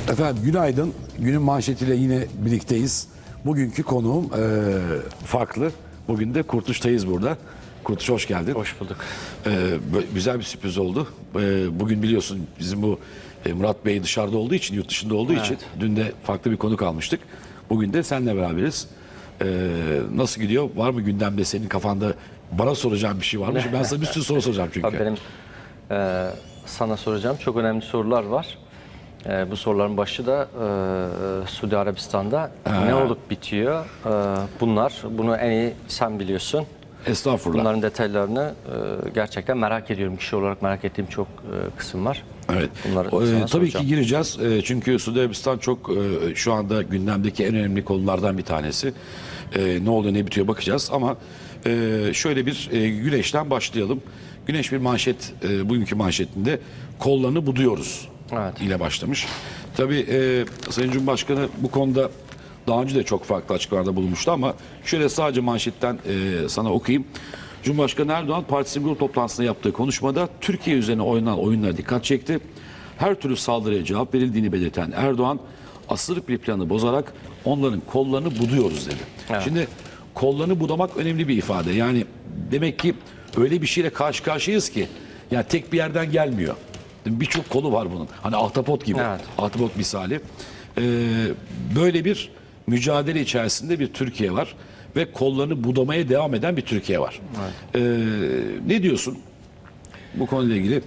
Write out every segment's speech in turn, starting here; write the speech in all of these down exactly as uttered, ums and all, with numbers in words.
Efendim günaydın. Günün manşetiyle yine birlikteyiz. Bugünkü konuğum e, farklı. Bugün de Kurtuluş'tayız burada. Kurtuluş hoş geldin. Hoş bulduk. E, böyle güzel bir sürpriz oldu. E, bugün biliyorsun bizim bu e, Murat Bey dışarıda olduğu için, yurt dışında olduğu Evet. için dün de farklı bir konuk almıştık. Bugün de seninle beraberiz. E, nasıl gidiyor? Var mı gündemde senin kafanda bana soracağın bir şey var mı? Ben sana bir sürü soru soracağım çünkü. Tabii benim e, sana soracağım çok önemli sorular var. E, bu soruların başı da e, Suudi Arabistan'da Ha. ne olup bitiyor? E, bunlar, bunu en iyi sen biliyorsun. Estağfurullah. Bunların detaylarını e, gerçekten merak ediyorum. Kişi olarak merak ettiğim çok e, kısım var. Evet. Bunları O, e, sana tabii soracağım. ki gireceğiz. E, çünkü Suudi Arabistan çok e, şu anda gündemdeki en önemli konulardan bir tanesi. E, ne oluyor ne bitiyor bakacağız ama e, şöyle bir e, güneşten başlayalım. Güneş bir manşet, e, bugünkü manşetinde kollarını buduyoruz Evet. ile başlamış. Tabii e, Sayın Cumhurbaşkanı bu konuda daha önce de çok farklı açıklamalarda bulunmuştu ama şöyle sadece manşetten e, sana okuyayım. Cumhurbaşkanı Erdoğan partisinin grup toplantısında yaptığı konuşmada Türkiye üzerine oynanan oyunlara dikkat çekti. Her türlü saldırıya cevap verildiğini belirten Erdoğan, asırlık bir planı bozarak onların kollarını buduyoruz dedi. Evet. Şimdi kollarını budamak önemli bir ifade. Yani demek ki öyle bir şeyle karşı karşıyayız ki yani tek bir yerden gelmiyor. Birçok kolu var bunun. Hani ahtapot gibi. Evet. Ahtapot misali. Ee, böyle bir mücadele içerisinde bir Türkiye var ve kollarını budamaya devam eden bir Türkiye var. Evet. Ee, ne diyorsun bu konuyla ilgili?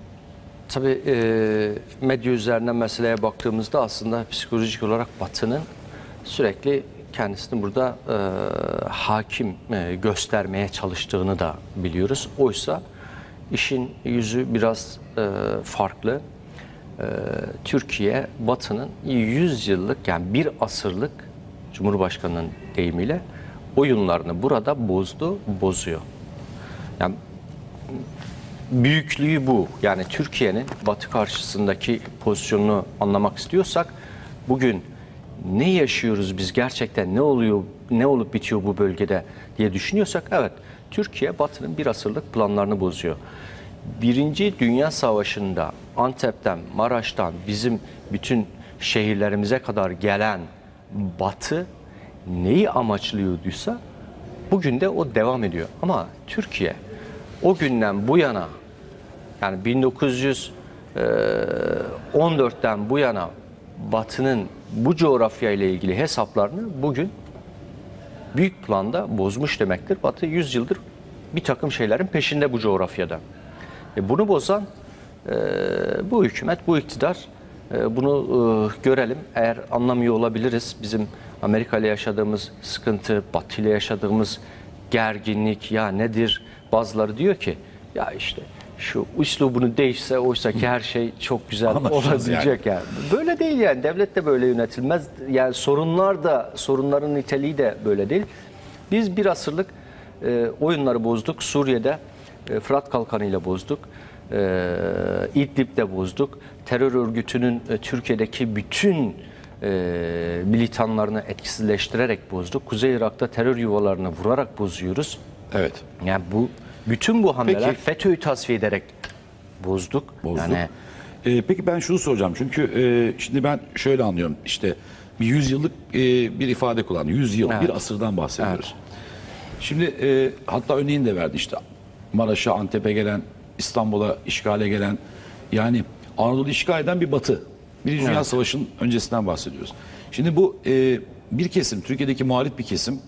Tabii e, medya üzerinden meseleye baktığımızda aslında psikolojik olarak Batı'nın sürekli kendisini burada e, hakim e, göstermeye çalıştığını da biliyoruz. Oysa işin yüzü biraz e, farklı. E, Türkiye Batı'nın yüz yıllık yani bir asırlık Cumhurbaşkanı'nın deyimiyle oyunlarını burada bozdu, bozuyor. Yani büyüklüğü bu. Yani Türkiye'nin Batı karşısındaki pozisyonunu anlamak istiyorsak bugün ne yaşıyoruz biz gerçekten ne oluyor ne olup bitiyor bu bölgede diye düşünüyorsak evet Türkiye Batı'nın bir asırlık planlarını bozuyor. Birinci Dünya Savaşı'nda Antep'ten, Maraş'tan bizim bütün şehirlerimize kadar gelen Batı neyi amaçlıyorduysa bugün de o devam ediyor. Ama Türkiye o günden bu yana yani bin dokuz yüz on dörtten bu yana Batı'nın bu coğrafya ile ilgili hesaplarını bugün büyük planda bozmuş demektir. Batı yüz yıldır bir takım şeylerin peşinde bu coğrafyada. E bunu bozan e, bu hükümet, bu iktidar e, bunu e, görelim. Eğer anlamıyor olabiliriz bizim Amerika ile yaşadığımız sıkıntı, Batı ile yaşadığımız gerginlik ya nedir? Bazıları diyor ki ya işte şu üslubunu değişse oysa ki her şey çok güzel Anlaşılmaz olabilecek yani. yani. Böyle değil yani. Devlet de böyle yönetilmez. Yani sorunlar da, sorunların niteliği de böyle değil. Biz bir asırlık e, oyunları bozduk. Suriye'de e, Fırat Kalkanı ile bozduk. E, İdlib'de bozduk. Terör örgütünün e, Türkiye'deki bütün e, militanlarını etkisizleştirerek bozduk. Kuzey Irak'ta terör yuvalarını vurarak bozuyoruz. Evet. Yani bu bütün bu hamleler Peki. FETÖ'yü tasfiye ederek bozduk. Bozduk. Yani Ee, peki ben şunu soracağım çünkü e, şimdi ben şöyle anlıyorum işte bir yüzyıllık e, bir ifade kullandı. Yüz yıl, Evet. bir asırdan bahsediyoruz. Şimdi e, hatta örneğini de verdi işte Maraş'a, Antep'e gelen, İstanbul'a işgale gelen yani Anadolu işgal eden bir Batı. Birinci Dünya Evet. Savaşı'nın öncesinden bahsediyoruz. Şimdi bu e, bir kesim, Türkiye'deki muhalif bir kesim,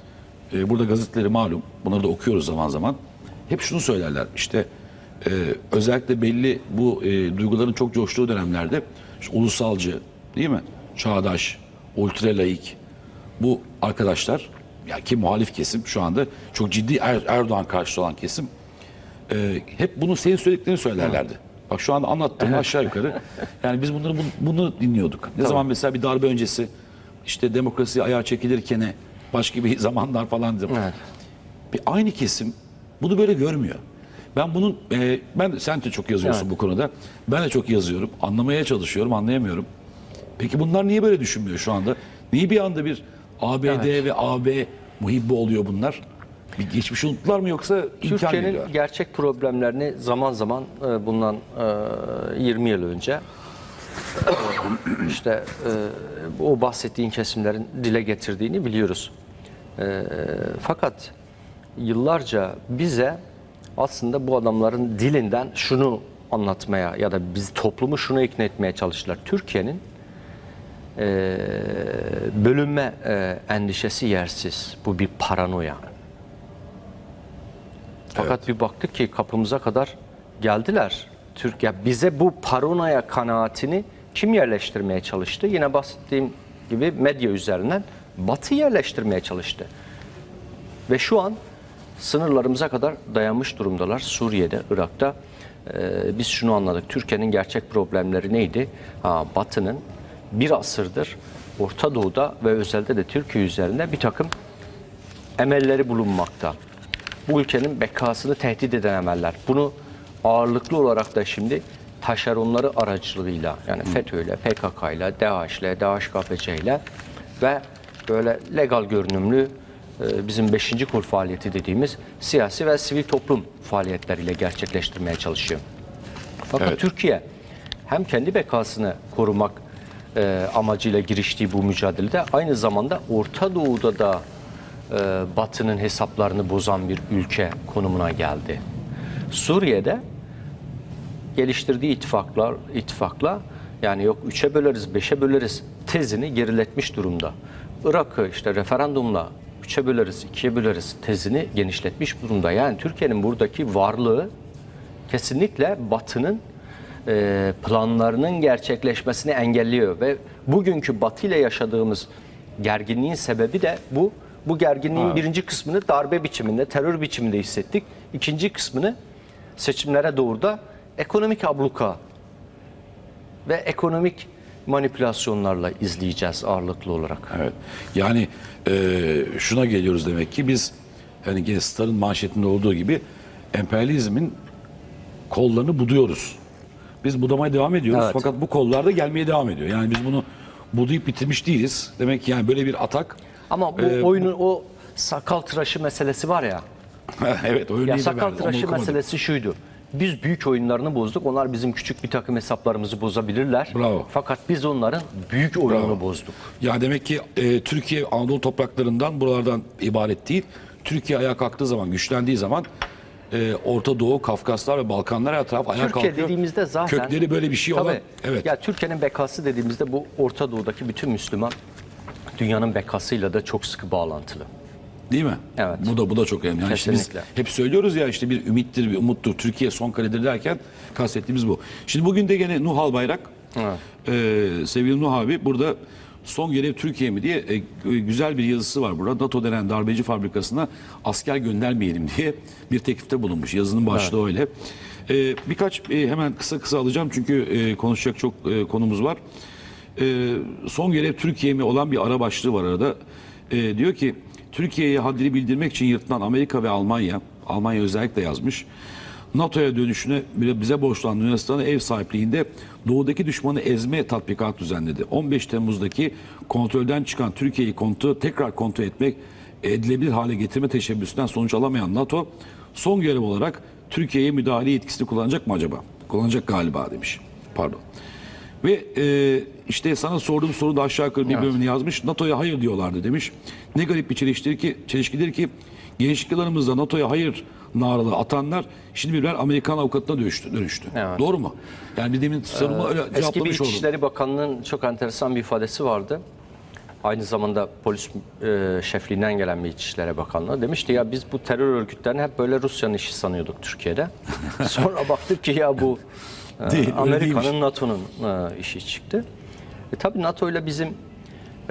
e, burada gazeteleri malum, bunları da okuyoruz zaman zaman. Hep şunu söylerler işte e, özellikle belli bu e, duyguların çok coştuğu dönemlerde işte ulusalcı değil mi? Çağdaş, ultralaik bu arkadaşlar ya ki muhalif kesim şu anda çok ciddi er, Erdoğan karşıtı olan kesim e, hep bunu senin söylediklerini söylerlerdi. Bak şu anda anlattığım aşağı yukarı yani biz bunları bunu, bunu dinliyorduk. Ne Tabii. zaman mesela bir darbe öncesi işte demokrasi ayağa çekilirken başka bir zamanlar falan dedim. evet. Bir aynı kesim bunu böyle görmüyor. Ben bunun e, ben sen de çok yazıyorsun Evet. bu konuda. Ben de çok yazıyorum. Anlamaya çalışıyorum, anlayamıyorum. Peki bunlar niye böyle düşünmüyor şu anda? Niye bir anda bir A B D Evet. ve A B muhibbi oluyor bunlar? Bir geçmişi unuttular mı yoksa imkan Türkiye'nin veriyorlar? gerçek problemlerini zaman zaman e, bundan e, yirmi yıl önce işte e, o bahsettiğin kesimlerin dile getirdiğini biliyoruz. E, fakat yıllarca bize aslında bu adamların dilinden şunu anlatmaya ya da biz toplumu şunu ikna etmeye çalıştılar. Türkiye'nin e, bölünme e, endişesi yersiz. Bu bir paranoya. Fakat Evet. bir baktık ki kapımıza kadar geldiler. Türkiye bize bu paranoya kanaatini kim yerleştirmeye çalıştı? Yine bahsettiğim gibi medya üzerinden Batı yerleştirmeye çalıştı. Ve şu an sınırlarımıza kadar dayanmış durumdalar. Suriye'de, Irak'ta. Ee, biz şunu anladık. Türkiye'nin gerçek problemleri neydi? Ha, Batı'nın bir asırdır Orta Doğu'da ve özellikle de Türkiye üzerinde bir takım emelleri bulunmakta. Bu ülkenin bekasını tehdit eden emeller. Bunu ağırlıklı olarak da şimdi taşeronları aracılığıyla yani FETÖ'yle, P K K'yla, DAEŞ'le, DAEŞ-KPC'yle ve böyle legal görünümlü e, bizim beşinci kol faaliyeti dediğimiz siyasi ve sivil toplum faaliyetleriyle gerçekleştirmeye çalışıyor. Fakat Evet. Türkiye hem kendi bekasını korumak e, amacıyla giriştiği bu mücadelede aynı zamanda Orta Doğu'da da e, Batı'nın hesaplarını bozan bir ülke konumuna geldi. Suriye'de geliştirdiği ittifaklar, ittifakla yani yok üçe böleriz, beşe böleriz tezini geriletmiş durumda. Irak'ı işte referandumla üçe böleriz, ikiye böleriz tezini genişletmiş durumda. Yani Türkiye'nin buradaki varlığı kesinlikle Batı'nın e, planlarının gerçekleşmesini engelliyor ve bugünkü Batı ile yaşadığımız gerginliğin sebebi de bu. Bu gerginliğin Ha. birinci kısmını darbe biçiminde, terör biçiminde hissettik. İkinci kısmını seçimlere doğru da ekonomik abluka ve ekonomik manipülasyonlarla izleyeceğiz ağırlıklı olarak. Evet. Yani e, şuna geliyoruz demek ki biz hani gene Star'ın manşetinde olduğu gibi emperyalizmin kollarını buduyoruz. Biz budamaya devam ediyoruz Evet. fakat bu kollar da gelmeye devam ediyor. Yani biz bunu budayıp bitirmiş değiliz. Demek ki yani böyle bir atak. Ama bu Ee, oyunun o sakal tıraşı meselesi var ya. Evet, o Ya örneği de sakal verdi. Onu tıraşı okumadım. meselesi şuydu. Biz büyük oyunlarını bozduk. Onlar bizim küçük bir takım hesaplarımızı bozabilirler. Bravo. Fakat biz onların büyük oyununu Bravo. bozduk. Ya demek ki e, Türkiye Anadolu topraklarından buralardan ibaret değil. Türkiye ayağa kalktığı zaman, güçlendiği zaman e, Orta Doğu, Kafkaslar ve Balkanlar her taraf ayağa Türkiye kalkıyor. dediğimizde zaten Kökleri böyle bir şey tabii, olan. Evet. Ya Türkiye'nin bekası dediğimizde bu Orta Doğu'daki bütün Müslüman dünyanın bekasıyla da çok sıkı bağlantılı. Değil mi? Evet. Bu da bu da çok önemli. Yani işte biz Kesinlikle. hep söylüyoruz ya işte bir ümittir, bir umuttur. Türkiye son kaledir derken kastettiğimiz bu. Şimdi bugün de gene Nuh Albayrak, Evet. e, sevgili Nuh abi burada son görev Türkiye mi diye e, güzel bir yazısı var burada. NATO denen darbeci fabrikasına asker göndermeyelim diye bir teklifte bulunmuş. Yazının başlığı öyle. E, birkaç e, hemen kısa kısa alacağım çünkü e, konuşacak çok e, konumuz var. E, son görev Türkiye mi olan bir ara başlığı var arada. E, diyor ki Türkiye'ye haddini bildirmek için yırtılan Amerika ve Almanya, Almanya özellikle yazmış, NATO'ya dönüşüne bize borçlanan Yunanistan'a ev sahipliğinde doğudaki düşmanı ezme tatbikat düzenledi. on beş Temmuz'daki kontrolden çıkan Türkiye'yi kontrol, tekrar kontrol etmek, edilebilir hale getirme teşebbüsünden sonuç alamayan NATO, son görev olarak Türkiye'ye müdahale yetkisini kullanacak mı acaba? Kullanacak galiba demiş. Pardon. Ve e, işte sana sorduğum soru da aşağı yukarı bir Evet. bölümünü yazmış. NATO'ya hayır diyorlardı demiş. Ne garip bir çelişkidir ki, çelişkidir ki gençlik yıllarımızda NATO'ya hayır naralı atanlar şimdi birer Amerikan avukatına dönüştü. dönüştü. Evet. Doğru mu? Yani bir demin sorumu öyle Eski bir cevaplamış oldum. İçişleri Bakanı'nın çok enteresan bir ifadesi vardı. Aynı zamanda polis e, şefliğinden gelen bir İçişleri Bakanlığı demişti ya biz bu terör örgütlerini hep böyle Rusya'nın işi sanıyorduk Türkiye'de. Sonra baktık ki ya bu e, Değil, öyle Amerika'nın, değilmiş. NATO'nun e, işi çıktı. E, tabii NATO ile bizim e,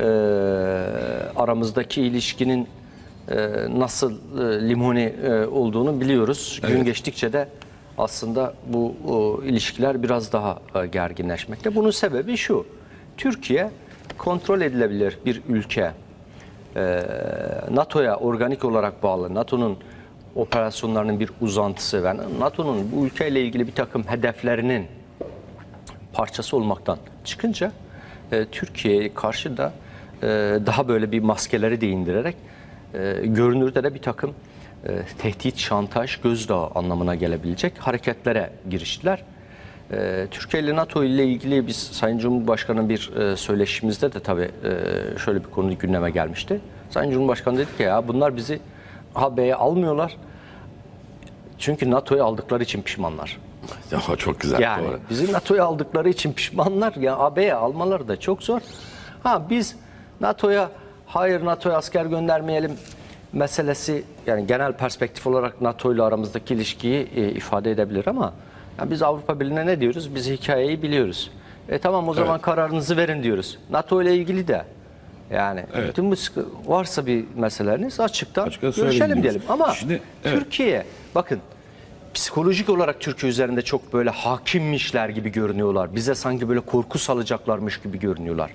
aramızdaki ilişkinin e, nasıl e, limoni e, olduğunu biliyoruz. Gün Evet. geçtikçe de aslında bu o, ilişkiler biraz daha e, gerginleşmekte. Bunun sebebi şu. Türkiye kontrol edilebilir bir ülke. E, NATO'ya organik olarak bağlı. NATO'nun operasyonlarının bir uzantısı ve NATO'nun bu ülkeyle ilgili bir takım hedeflerinin parçası olmaktan çıkınca e, Türkiye'ye karşı da e, daha böyle bir maskeleri de indirerek e, görünürde de bir takım e, tehdit, şantaj, gözdağı anlamına gelebilecek hareketlere giriştiler. E, Türkiye ile NATO ile ilgili biz Sayın Cumhurbaşkanı'nın bir e, söyleşimizde de tabii e, şöyle bir konu gündeme gelmişti. Sayın Cumhurbaşkanı dedi ki ya bunlar bizi A B'ye almıyorlar. Çünkü NATO'yu aldıkları için pişmanlar. Ya, çok güzel. Yani doğru. bizi NATO'ya aldıkları için pişmanlar. Ya A B'ye almaları da çok zor. Ha biz NATO'ya hayır NATO'ya asker göndermeyelim meselesi yani genel perspektif olarak NATO ile aramızdaki ilişkiyi e, ifade edebilir ama ya biz Avrupa Birliği'ne ne diyoruz? Biz hikayeyi biliyoruz. E tamam o zaman Evet. kararınızı verin diyoruz. NATO ile ilgili de yani Evet. bütün bu sıkı- varsa bir meseleleriniz açıktan Açıkça söyleyin görüşelim diyoruz. diyelim. Ama Şimdi, evet. Türkiye bakın psikolojik olarak Türkiye üzerinde çok böyle hakimmişler gibi görünüyorlar. Bize sanki böyle korku salacaklarmış gibi görünüyorlar.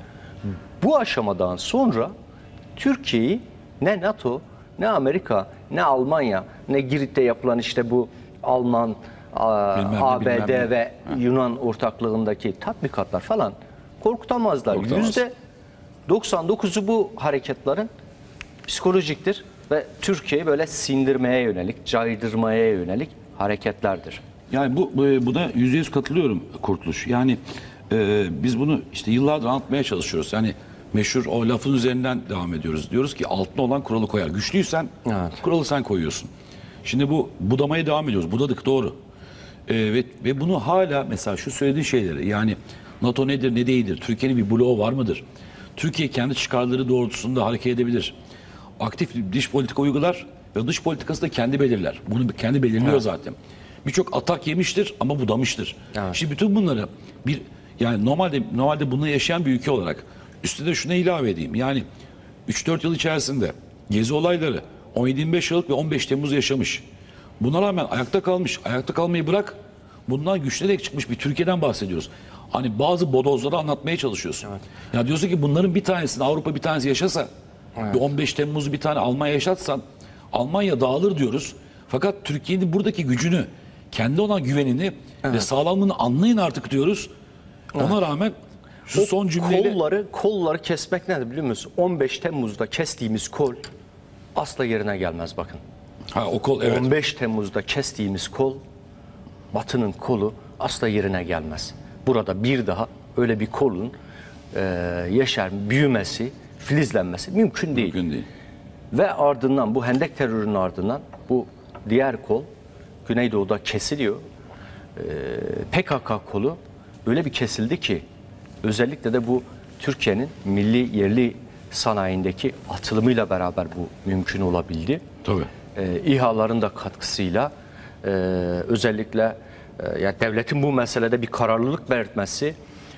Bu aşamadan sonra Türkiye'yi ne NATO, ne Amerika, ne Almanya, ne Girit'te yapılan işte bu Alman, a- Bilmem ne, A B D bilmem ne. ve Yunan ortaklığındaki tatbikatlar falan korkutamazlar. Korkutamaz. Yüzde doksan dokuzu bu hareketlerin psikolojiktir ve Türkiye'yi böyle sindirmeye yönelik, caydırmaya yönelik hareketlerdir. Yani bu, bu buna yüzde yüz katılıyorum Kurtuluş. Yani e, biz bunu işte yıllardır anlatmaya çalışıyoruz. Yani meşhur o lafın üzerinden devam ediyoruz. Diyoruz ki altına olan kuralı koyar. Güçlüysen Evet. kuralı sen koyuyorsun. Şimdi bu budamaya devam ediyoruz. Budadık doğru. E, ve, ve bunu hala mesela şu söylediğin şeyleri yani NATO nedir ne değildir? Türkiye'nin bir bloğu var mıdır? Türkiye kendi çıkarları doğrultusunda hareket edebilir. Aktif dış politika uygular ve dış politikası da kendi belirler. Bunu kendi belirliyor Evet. zaten. Birçok atak yemiştir ama budamıştır. Evet. Şimdi bütün bunları bir yani normalde normalde bunu yaşayan bir ülke olarak üstüne de şuna ilave edeyim. Yani üç dört yıl içerisinde gezi olayları on yedi yirmi beş Aralık ve on beş Temmuz yaşamış. Buna rağmen ayakta kalmış. Ayakta kalmayı bırak. Bundan güçlenerek çıkmış bir Türkiye'den bahsediyoruz. Hani bazı bodozları anlatmaya çalışıyorsun. Ya diyorsun ki bunların bir tanesini Avrupa bir tanesi yaşasa bir on beş Temmuz'u bir tane Almanya yaşatsan Almanya dağılır diyoruz. Fakat Türkiye'nin buradaki gücünü, kendi olan güvenini ve sağlamlığını anlayın artık diyoruz. Ona rağmen şu son cümleyle Kolları, kolları kesmek nedir biliyor musun? on beş Temmuz'da kestiğimiz kol asla yerine gelmez bakın. ha o kol evet. on beş Temmuz'da kestiğimiz kol, Batı'nın kolu asla yerine gelmez. Burada bir daha öyle bir kolun e, yaşar, büyümesi, filizlenmesi mümkün değil. Mümkün değil. Ve ardından bu hendek terörünün ardından bu diğer kol Güneydoğu'da kesiliyor. Ee, P K K kolu öyle bir kesildi ki özellikle de bu Türkiye'nin milli yerli sanayindeki atılımıyla beraber bu mümkün olabildi. Tabii. Ee, İHA'ların da katkısıyla e, özellikle e, yani devletin bu meselede bir kararlılık belirtmesi,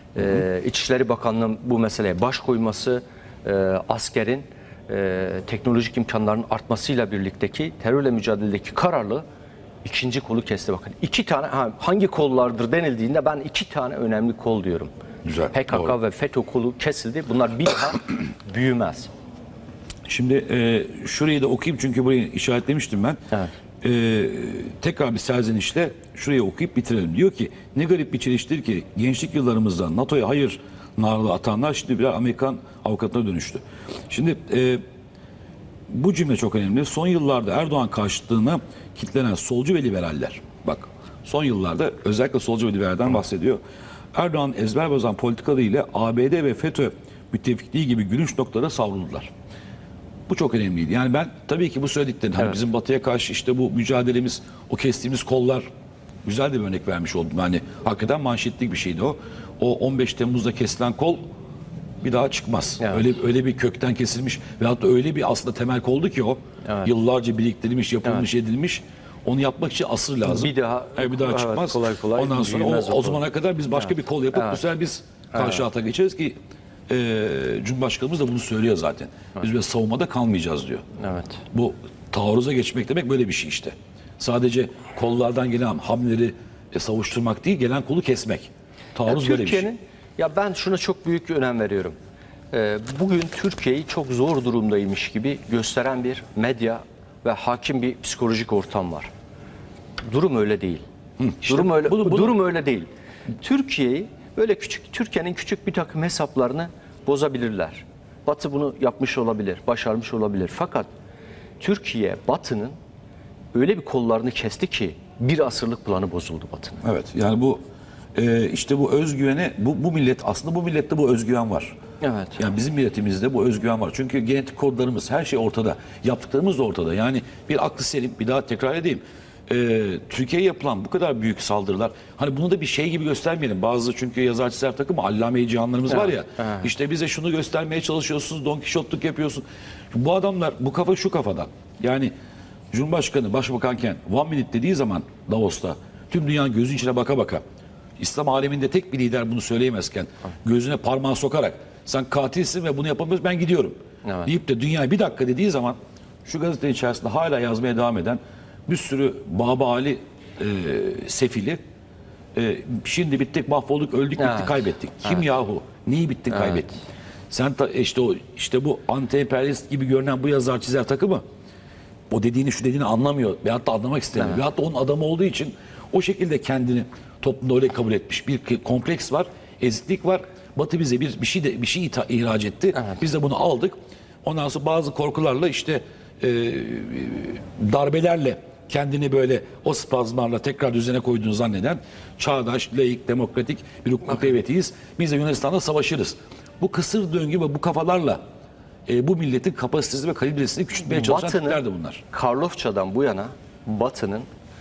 e, İçişleri Bakanlığı'nın bu meseleye baş koyması, e, askerin e, teknolojik imkanların artmasıyla birlikteki terörle mücadeledeki kararlı ikinci kolu kesti bakın. İki tane ha, hangi kollardır denildiğinde ben iki tane önemli kol diyorum. Güzel, P K K doğru. ve FETÖ kolu kesildi. Bunlar bir daha büyümez. Şimdi e, şurayı da okuyayım çünkü burayı işaretlemiştim ben. Evet. E, tekrar bir serzenişle şurayı okuyup bitirelim. Diyor ki ne garip bir çeliştir ki gençlik yıllarımızda NATO'ya hayır narlı atanlar şimdi birer Amerikan avukatına dönüştü. Şimdi e, bu cümle çok önemli. Son yıllarda Erdoğan karşıtlığına kitlenen solcu ve liberaller. Bak son yıllarda özellikle solcu ve liberalden bahsediyor. Erdoğan ezber bozan politikalarıyla A B D ve FETÖ müttefikliği gibi gülünç noktalara savruldular. Bu çok önemliydi. Yani ben tabii ki bu söylediklerini hani Evet. bizim Batı'ya karşı işte bu mücadelemiz, o kestiğimiz kollar güzel de bir örnek vermiş oldum. Yani hakikaten manşetlik bir şeydi o. O on beş Temmuz'da kesilen kol bir daha çıkmaz. Evet. Öyle öyle bir kökten kesilmiş ve hatta öyle bir aslında temel koldu ki o. Evet. Yıllarca biriktirilmiş, yapılmış, edilmiş. Onu yapmak için asır lazım. Bir daha- Hayır, bir daha evet, çıkmaz. kolay kolay Ondan sonra o, büyümez o o kol. zamana kadar biz başka bir kol yapıp Evet. bu sefer biz karşı hata geçeriz ki e, Cumhurbaşkanımız da bunu söylüyor zaten. Biz böyle savunmada kalmayacağız diyor. Evet. Bu taarruza geçmek demek böyle bir şey işte. Sadece kollardan gelen hamleleri e, savuşturmak değil, gelen kolu kesmek. Taarruz böyle bir şey. Türkiye'nin ya ben şuna çok büyük bir önem veriyorum. Ee, bugün Türkiye'yi çok zor durumdaymış gibi gösteren bir medya ve hakim bir psikolojik ortam var. Durum öyle değil. işte durum öyle bunu- bunu- durum öyle değil. Türkiye'yi böyle küçük Türkiye'nin küçük bir takım hesaplarını bozabilirler. Batı bunu yapmış olabilir, başarmış olabilir. Fakat Türkiye Batı'nın öyle bir kollarını kesti ki bir asırlık planı bozuldu Batı'nın. Evet yani bu e, işte bu özgüvene, bu, bu millet, aslında bu millette bu özgüven var. Evet. Yani bizim milletimizde bu özgüven var. Çünkü genetik kodlarımız, her şey ortada. Yaptıklarımız da ortada. Yani bir aklı selim, bir daha tekrar edeyim. Ee, Türkiye'ye yapılan bu kadar büyük saldırılar, hani bunu da bir şey gibi göstermeyelim. Bazı çünkü yazar çizer takımı allame-i cihanlarımız Evet, var ya. evet. İşte bize şunu göstermeye çalışıyorsunuz, Don Kişotluk yapıyorsun. Bu adamlar, bu kafa şu kafadan. Yani Cumhurbaşkanı başbakanken one minute dediği zaman Davos'ta tüm dünyanın gözünün içine baka baka, İslam aleminde tek bir lider bunu söyleyemezken gözüne parmağı sokarak sen katilsin ve bunu yapamıyorsun, ben gidiyorum Evet. deyip de dünyaya bir dakika dediği zaman şu gazete içerisinde hala yazmaya devam eden bir sürü Baba Ali e, sefili e, şimdi bittik, mahvolduk, öldük, bittik, Evet. kaybettik. Kim yahu? Neyi bittin, Evet. kaybettin? Sen ta, işte o işte bu anti-emperyalist gibi görünen bu yazar çizer takımı o dediğini şu dediğini anlamıyor veyahut da anlamak istemiyor. Evet. Veyahut da onun adamı olduğu için o şekilde kendini toplumda öyle kabul etmiş. Bir kompleks var, eziklik var. Batı bize bir bir şey de bir şey ita- ihraç etti. Evet. Biz de bunu aldık. Ondan sonra bazı korkularla işte e, darbelerle kendini böyle o spazmarla tekrar düzene koyduğunu zanneden çağdaş, laik, demokratik bir hukuk devletiyiz. Biz de Yunanistan'da savaşırız. Bu kısır döngü ve bu kafalarla e, bu milletin kapasitesi ve kalibresini küçültmeye çalışan tipler de bunlar. Karlofça'dan bu yana Batı'nın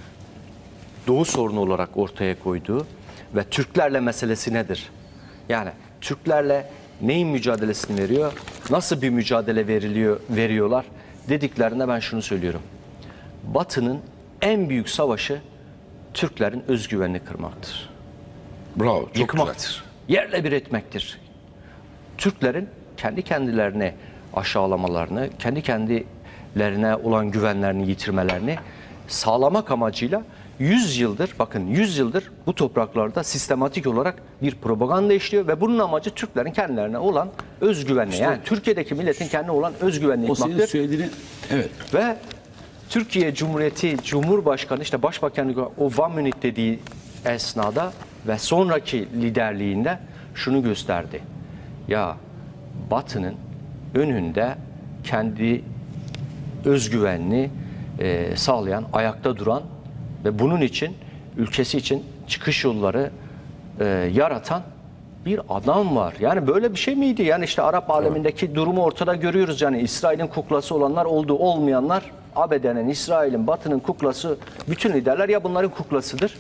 Doğu sorunu olarak ortaya koyduğu ve Türklerle meselesi nedir? Yani Türklerle neyin mücadelesini veriyor? Nasıl bir mücadele veriliyor, veriyorlar? Dediklerinde ben şunu söylüyorum. Batı'nın en büyük savaşı Türklerin özgüvenini kırmaktır. Bravo. Çok Yıkmaktır. Yerle bir etmektir. Türklerin kendi kendilerine aşağılamalarını, kendi kendilerine olan güvenlerini yitirmelerini sağlamak amacıyla yüz yıldır, bakın yüz yıldır bu topraklarda sistematik olarak bir propaganda işliyor ve bunun amacı Türklerin kendilerine olan özgüvenini, yani Türkiye'deki milletin kendine olan özgüvenini O senin yıkmaktır. söylediğini, evet. Ve Türkiye Cumhuriyeti Cumhurbaşkanı işte Başbakanı o one minute dediği esnada ve sonraki liderliğinde şunu gösterdi. Ya Batı'nın önünde kendi özgüvenini e, sağlayan, ayakta duran ve bunun için ülkesi için çıkış yolları e, yaratan bir adam var. Yani böyle bir şey miydi? Yani işte Arap alemindeki durumu ortada görüyoruz. Yani İsrail'in kuklası olanlar oldu, olmayanlar A B D'nin, İsrail'in, Batı'nın kuklası, bütün liderler ya bunların kuklasıdır.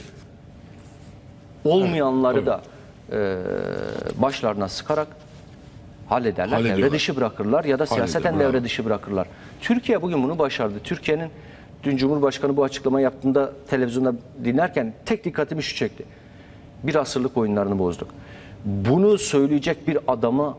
Olmayanları Evet, da e, başlarına sıkarak hallederler, devre Hallediyorlar. dışı bırakırlar ya da siyaseten Hallediyor, bravo. devre dışı bırakırlar. Türkiye bugün bunu başardı. Türkiye'nin dün Cumhurbaşkanı bu açıklama yaptığında televizyonda dinlerken tek dikkatimi şu çekti. Bir asırlık oyunlarını bozduk. Bunu söyleyecek bir adamı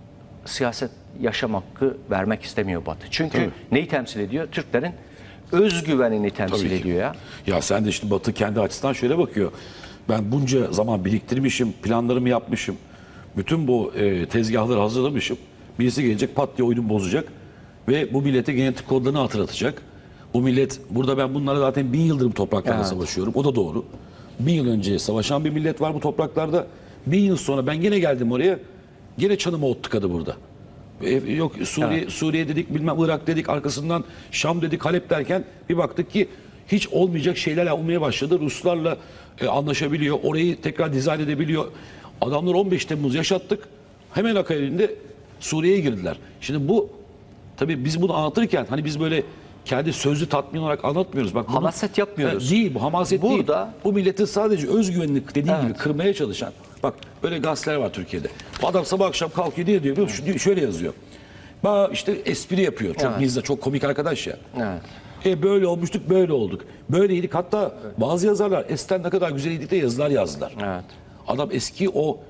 siyaset yaşam hakkı vermek istemiyor Batı. Çünkü Tabii. neyi temsil ediyor? Türklerin özgüvenini temsil Tabii ki. ediyor ya. Ya sen de işte Batı kendi açısından şöyle bakıyor. Ben bunca zaman biriktirmişim, planlarımı yapmışım. Bütün bu e, tezgahları hazırlamışım. Birisi gelecek pat diye oyunu bozacak. Ve bu millete genetik kodlarını hatırlatacak. Bu millet, burada ben bunlara zaten bin yıldır bu topraklarda Evet. savaşıyorum. O da doğru. Bin yıl önce savaşan bir millet var bu topraklarda. Bin yıl sonra ben gene geldim oraya. Gene çanıma ot tıkadı burada. E, Yok Suriye, Evet. Suriye dedik, bilmem Irak dedik, arkasından Şam dedik, Halep derken bir baktık ki hiç olmayacak şeyler olmaya başladı. Ruslarla e, anlaşabiliyor, orayı tekrar dizayn edebiliyor. Adamlar on beş Temmuz yaşattık. Hemen akabinde Suriye'ye girdiler. Şimdi bu tabii biz bunu anlatırken hani biz böyle kendi sözlü tatmin olarak anlatmıyoruz. Bak bunu- Hamaset yapmıyoruz. Ha, değil, bu hamaset değil. Burada- Bu milletin sadece özgüvenini dediğin Evet. gibi kırmaya çalışan. Bak böyle gazeteler var Türkiye'de. Bu adam sabah akşam kalkıyor diye diyor. biliyor musun? Şu- Şöyle yazıyor. Ba işte espri yapıyor. Çok Evet. mizah, çok komik arkadaş ya. Evet. E böyle olmuştuk, böyle olduk. Böyleydik. Hatta bazı yazarlar eskiden ne kadar güzeliydik de yazılar yazdılar. Evet. Adam eski o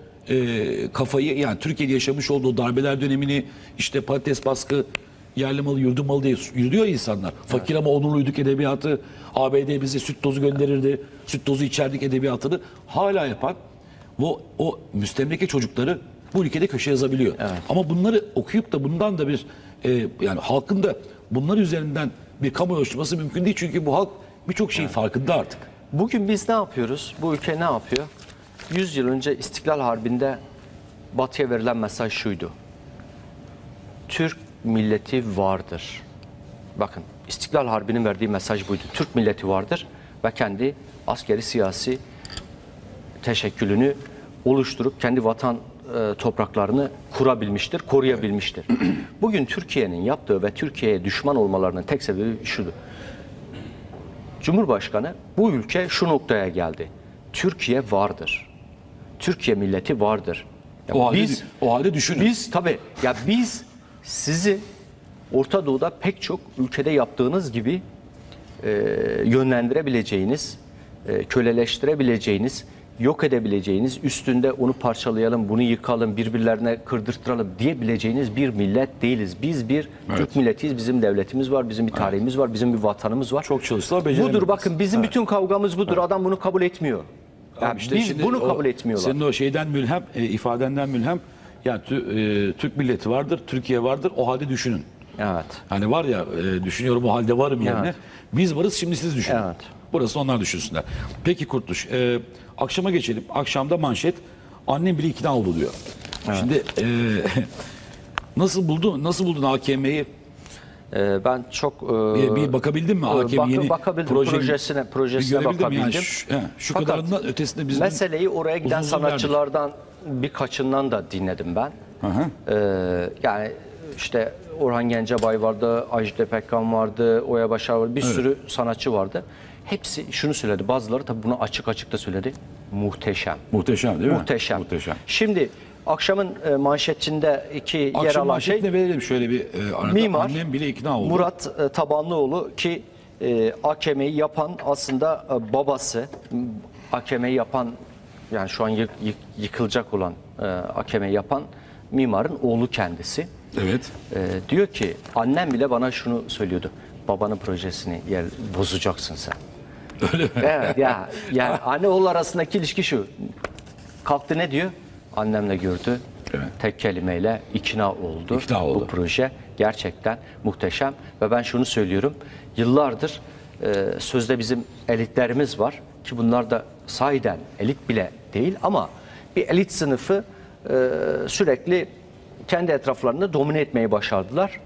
e, kafayı, yani Türkiye'de yaşamış olduğu darbeler dönemini, işte patates baskı, yerli malı, yurdu malı diye yürüyor insanlar. Fakir ama onurluyduk edebiyatı. A B D bize süt tozu gönderirdi. Süt tozu içerdik edebiyatını hala yapan o, o müstemleke çocukları bu ülkede köşe yazabiliyor. Ama bunları okuyup da bundan da bir e, yani halkın da bunlar üzerinden bir kamu oluşturması mümkün değil. Çünkü bu halk birçok şeyin farkında artık. Bugün biz ne yapıyoruz? Bu ülke ne yapıyor? yüz yıl önce İstiklal Harbi'nde Batı'ya verilen mesaj şuydu. Türk milleti vardır. Bakın İstiklal Harbi'nin verdiği mesaj buydu. Türk milleti vardır ve kendi askeri siyasi teşekkülünü oluşturup kendi vatan e, topraklarını kurabilmiştir, koruyabilmiştir. Bugün Türkiye'nin yaptığı ve Türkiye'ye düşman olmalarının tek sebebi şudur. Cumhurbaşkanı bu ülke şu noktaya geldi. Türkiye vardır. Türkiye milleti vardır. Ya O halde, biz o halde düşünün. biz tabii ya biz sizi Orta Doğu'da pek çok ülkede yaptığınız gibi e, yönlendirebileceğiniz, e, köleleştirebileceğiniz, yok edebileceğiniz, üstünde onu parçalayalım, bunu yıkalım, birbirlerine kırdırtıralım diyebileceğiniz bir millet değiliz. Biz bir Evet. Türk milletiyiz, bizim devletimiz var, bizim bir tarihimiz var, bizim bir vatanımız var. Çok çalıştılar, beceremediniz. Budur bakın bizim Evet. bütün kavgamız budur. Adam bunu kabul etmiyor. Yani Abi işte biz şimdi bunu o- kabul etmiyorlar. Senin o şeyden mülhem, e, ifadenden mülhem, yani tü- e, Türk milleti vardır, Türkiye vardır, o halde düşünün. Evet. Hani var ya, e, düşünüyorum o halde varım yerine. Evet. Biz varız, şimdi siz düşünün. Evet. Burası onlar düşünsünler. Peki Kurtuluş, e, akşama geçelim. Akşamda manşet, annem bile ikna oldu diyor. Şimdi e, nasıl buldun, nasıl buldun A K M'yi? Ee, ben çok e, Bir, bir bakabildin mi A K M bak- yeni bakabildim, projenin- projesine projesine Bir görebildin mi? bakabildim. Yani şu, he, şu Fakat kadarından ötesinde bizim meseleyi oraya giden uzun uzun verdik. sanatçılardan birkaçından da dinledim ben. Hı hı. Ee, yani işte Orhan Gencebay vardı, Ajda Pekkan vardı, Oya Başar vardı, bir sürü sanatçı vardı. Hepsi şunu söyledi. Bazıları tabii bunu açık açık da söyledi. Muhteşem. Muhteşem değil mi? Muhteşem. Muhteşem. Şimdi akşamın e, manşetinde iki yer Akşam alan şey manşetine verelim şöyle bir e, arada. Mimar Annem bile ikna oldu. Murat e, Tabanlıoğlu ki e, A K M'yi yapan aslında e, babası. A K M'yi yapan yani şu an yık- yık- yıkılacak olan e, A K M'yi yapan mimarın oğlu kendisi. Evet. E, diyor ki annem bile bana şunu söylüyordu. Babanın projesini yer bozacaksın sen. Öyle mi? Evet ya yani anne oğul arasındaki ilişki şu. Kalktı ne diyor? Annemle gördü. Evet. Tek kelimeyle ikna oldu. İkna oldu. Bu proje gerçekten muhteşem ve ben şunu söylüyorum. Yıllardır e, sözde bizim elitlerimiz var ki bunlar da sahiden elit bile değil ama bir elit sınıfı e, sürekli kendi etraflarını domine etmeyi başardılar.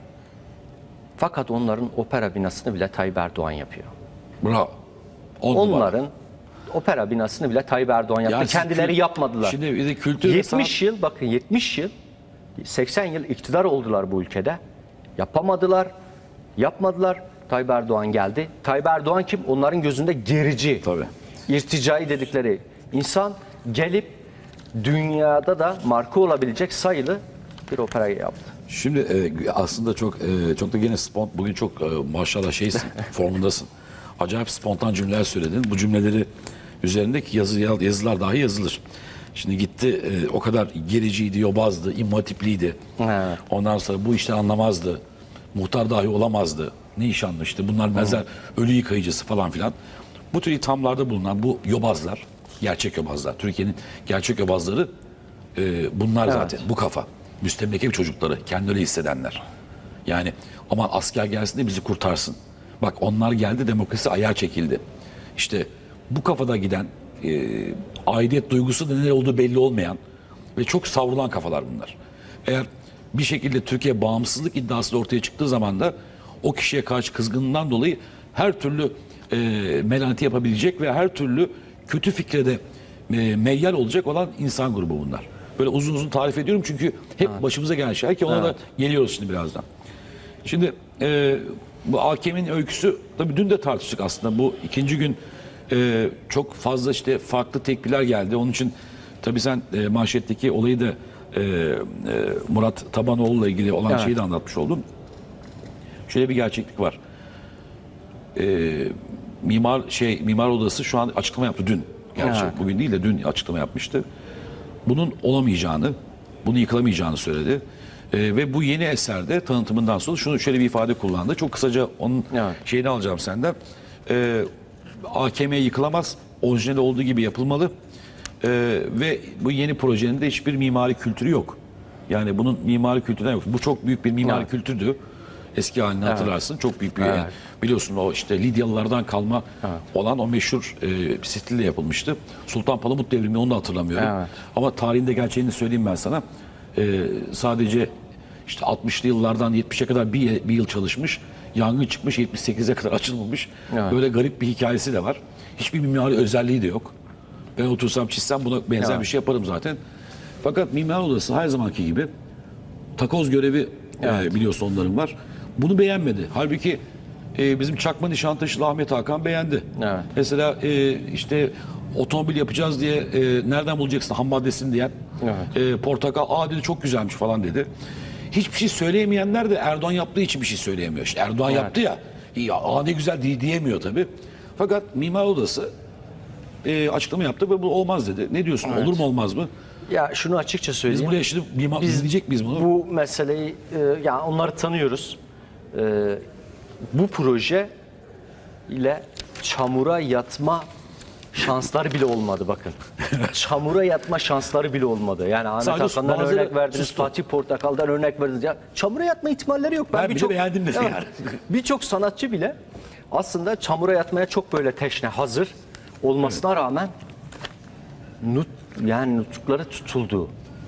Fakat onların opera binasını bile Tayyip Erdoğan yapıyor. Bravo. On numara. Onların opera binasını bile Tayyip Erdoğan yaptı. Yani siz Kendileri kül- yapmadılar. Şimdi bir de kültür ve yetmiş yıl bakın yetmiş yıl seksen yıl iktidar oldular bu ülkede. Yapamadılar. Yapmadılar. Tayyip Erdoğan geldi. Tayyip Erdoğan kim? Onların gözünde gerici. Tabii. İrticai dedikleri insan gelip dünyada da marka olabilecek sayılı bir operayı yaptı. Şimdi e, aslında çok e, çok da gene spont bugün çok e, maşallah şeysin, formundasın. Acayip spontan cümleler söyledin. Bu cümleleri üzerindeki yazı yazılar dahi yazılır. Şimdi gitti e, o kadar gericiydi, yobazdı, imam hatipliydi. Evet. Ondan sonra bu işten anlamazdı. Muhtar dahi olamazdı. Ne iş anlaştı? Bunlar mezar ölü yıkayıcısı falan filan. Bu tür ithamlarda bulunan bu yobazlar, gerçek yobazlar, Türkiye'nin gerçek yobazları e, bunlar Evet. zaten. Bu kafa. Müstemleke çocukları, kendini öyle hissedenler. Yani aman asker gelsin de bizi kurtarsın. Bak onlar geldi, demokrasi ayağa çekildi. İşte bu kafada giden, e, aidiyet duygusu da ne olduğu belli olmayan ve çok savrulan kafalar bunlar. Eğer bir şekilde Türkiye bağımsızlık iddiası da ortaya çıktığı zaman da o kişiye karşı kızgınlığından dolayı her türlü e, melaneti yapabilecek ve her türlü kötü fikre de e, meyyal olacak olan insan grubu bunlar. Böyle uzun uzun tarif ediyorum çünkü hep başımıza gelen şeyler ki ona Evet. da geliyoruz şimdi birazdan. Şimdi e, bu A K M'nin öyküsü tabii dün de tartıştık aslında. Bu ikinci gün e, çok fazla işte farklı tepkiler geldi. Onun için tabii sen e, manşetteki olayı da e, e, Murat Tabanoğlu'la ilgili olan Evet. şeyi de anlatmış oldum. Şöyle bir gerçeklik var. E, mimar şey mimar odası şu an açıklama yaptı dün. Gerçi Evet. bugün değil de dün açıklama yapmıştı. Bunun olamayacağını, bunu yıkılamayacağını söyledi. Ee, ve bu yeni eserde tanıtımından sonra şunu şöyle bir ifade kullandı. Çok kısaca onun Evet. şeyini alacağım senden. Ee, A K M yıkılamaz, orijinali olduğu gibi yapılmalı. Ee, ve bu yeni projenin de hiçbir mimari kültürü yok. Yani bunun mimari kültüründen yok. Bu çok büyük bir mimari Evet. kültürdü. Eski halini hatırlarsın. Çok büyük bir Evet. yani biliyorsun o işte Lidyalılardan kalma olan o meşhur e, stille yapılmıştı. Sultan Palamut devrimi onu da hatırlamıyorum. Evet. Ama tarihinde gerçeğini söyleyeyim ben sana. E, sadece işte altmışlı yıllardan yetmişe kadar bir, bir yıl çalışmış. Yangın çıkmış, yetmiş sekize kadar açılmamış. Evet. Böyle garip bir hikayesi de var. Hiçbir mimari özelliği de yok. Ben otursam çizsem buna benzer Evet. bir şey yaparım zaten. Fakat Mimar Odası her zamanki gibi takoz görevi e, biliyorsun onların var. Bunu beğenmedi. Halbuki e, bizim Çakma Nişantaşılı Ahmet Hakan beğendi. Evet. Mesela e, işte otomobil yapacağız diye e, nereden bulacaksın ham maddesini diyen Evet. e, portakal aa dedi çok güzelmiş falan dedi. Hiçbir şey söyleyemeyenler de Erdoğan yaptığı için bir şey söyleyemiyor. İşte Erdoğan Evet. yaptı ya, ya aa ne güzel diye diyemiyor tabii. Fakat Mimar Odası e, açıklama yaptı ve bu olmaz dedi. Ne diyorsun? Evet. Olur mu olmaz mı? Ya şunu açıkça Biz söyleyeyim. buraya şimdi mimar Biz izleyecek miyiz bunu? Bu meseleyi, e, yani onları tanıyoruz. E, bu proje ile çamura yatma şansları bile olmadı bakın. Çamura yatma şansları bile olmadı. Yani Ahmet Sadece Hakan'dan bazıları örnek verdiniz, sustu. Fatih Portakal'dan örnek verdiniz. Ya çamura yatma ihtimalleri yok. Ben bile birçok- beğendim dedi Evet, yani. Birçok sanatçı bile aslında çamura yatmaya çok böyle teşne, hazır olmasına rağmen nut, yani nutukları tutuldu.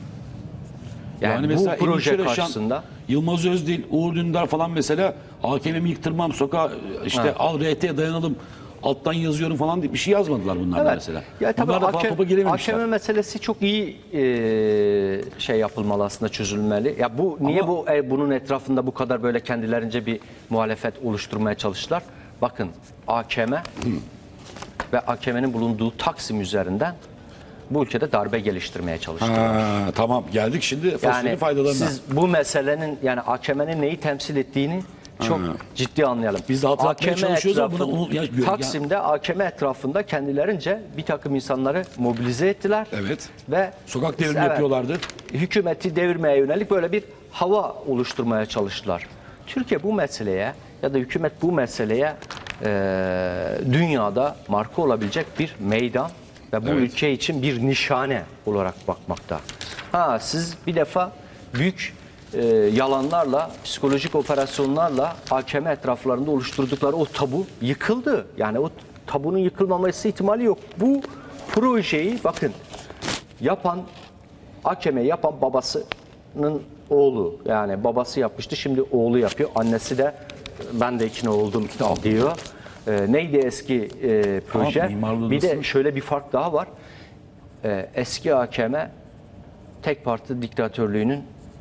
Yani, Yani bu mesela proje Emin Şereşan, karşısında Yılmaz Özdil, Uğur Dündar falan mesela A K M'mi yıktırmam sokağa işte Evet. al R T'ye dayanalım alttan yazıyorum falan diye bir şey yazmadılar bunlar da evet. mesela. Ya tabii Bunlar da A K M Fatop'a A girememişler. K M meselesi çok iyi e, şey yapılmalı aslında, çözülmeli. Ya bu niye Ama- bu e, bunun etrafında bu kadar böyle kendilerince bir muhalefet oluşturmaya çalıştılar? Bakın A K M ve A K M'nin bulunduğu Taksim üzerinden bu ülkede darbe geliştirmeye çalıştılar. Ha, tamam geldik şimdi fasulyenin Yani faydalarına. siz bu meselenin, yani A K M'nin neyi temsil ettiğini çok ciddi anlayalım. Biz de hatırlatmaya A K M çalışıyoruz ama etrafında- buna unut- ya- ya- Taksim'de A K M etrafında kendilerince bir takım insanları mobilize ettiler. Evet. Ve Sokak devrimi evet, yapıyorlardı. hükümeti devirmeye yönelik böyle bir hava oluşturmaya çalıştılar. Türkiye bu meseleye ya da hükümet bu meseleye e, dünyada marka olabilecek bir meydan ve bu Evet. ülke için bir nişane olarak bakmakta. Ha, siz bir defa büyük e, yalanlarla, psikolojik operasyonlarla A K M etraflarında oluşturdukları o tabu yıkıldı. Yani o tabunun yıkılmaması ihtimali yok. Bu projeyi bakın yapan, A K M yapan babasının oğlu, yani babası yapmıştı, şimdi oğlu yapıyor. Annesi de ben de ikna oldum diyor. Ee, neydi eski e, proje? Tamam, Mimarlı bir de Odası. şöyle bir fark daha var. Ee, eski A K M tek parti diktatörlüğünün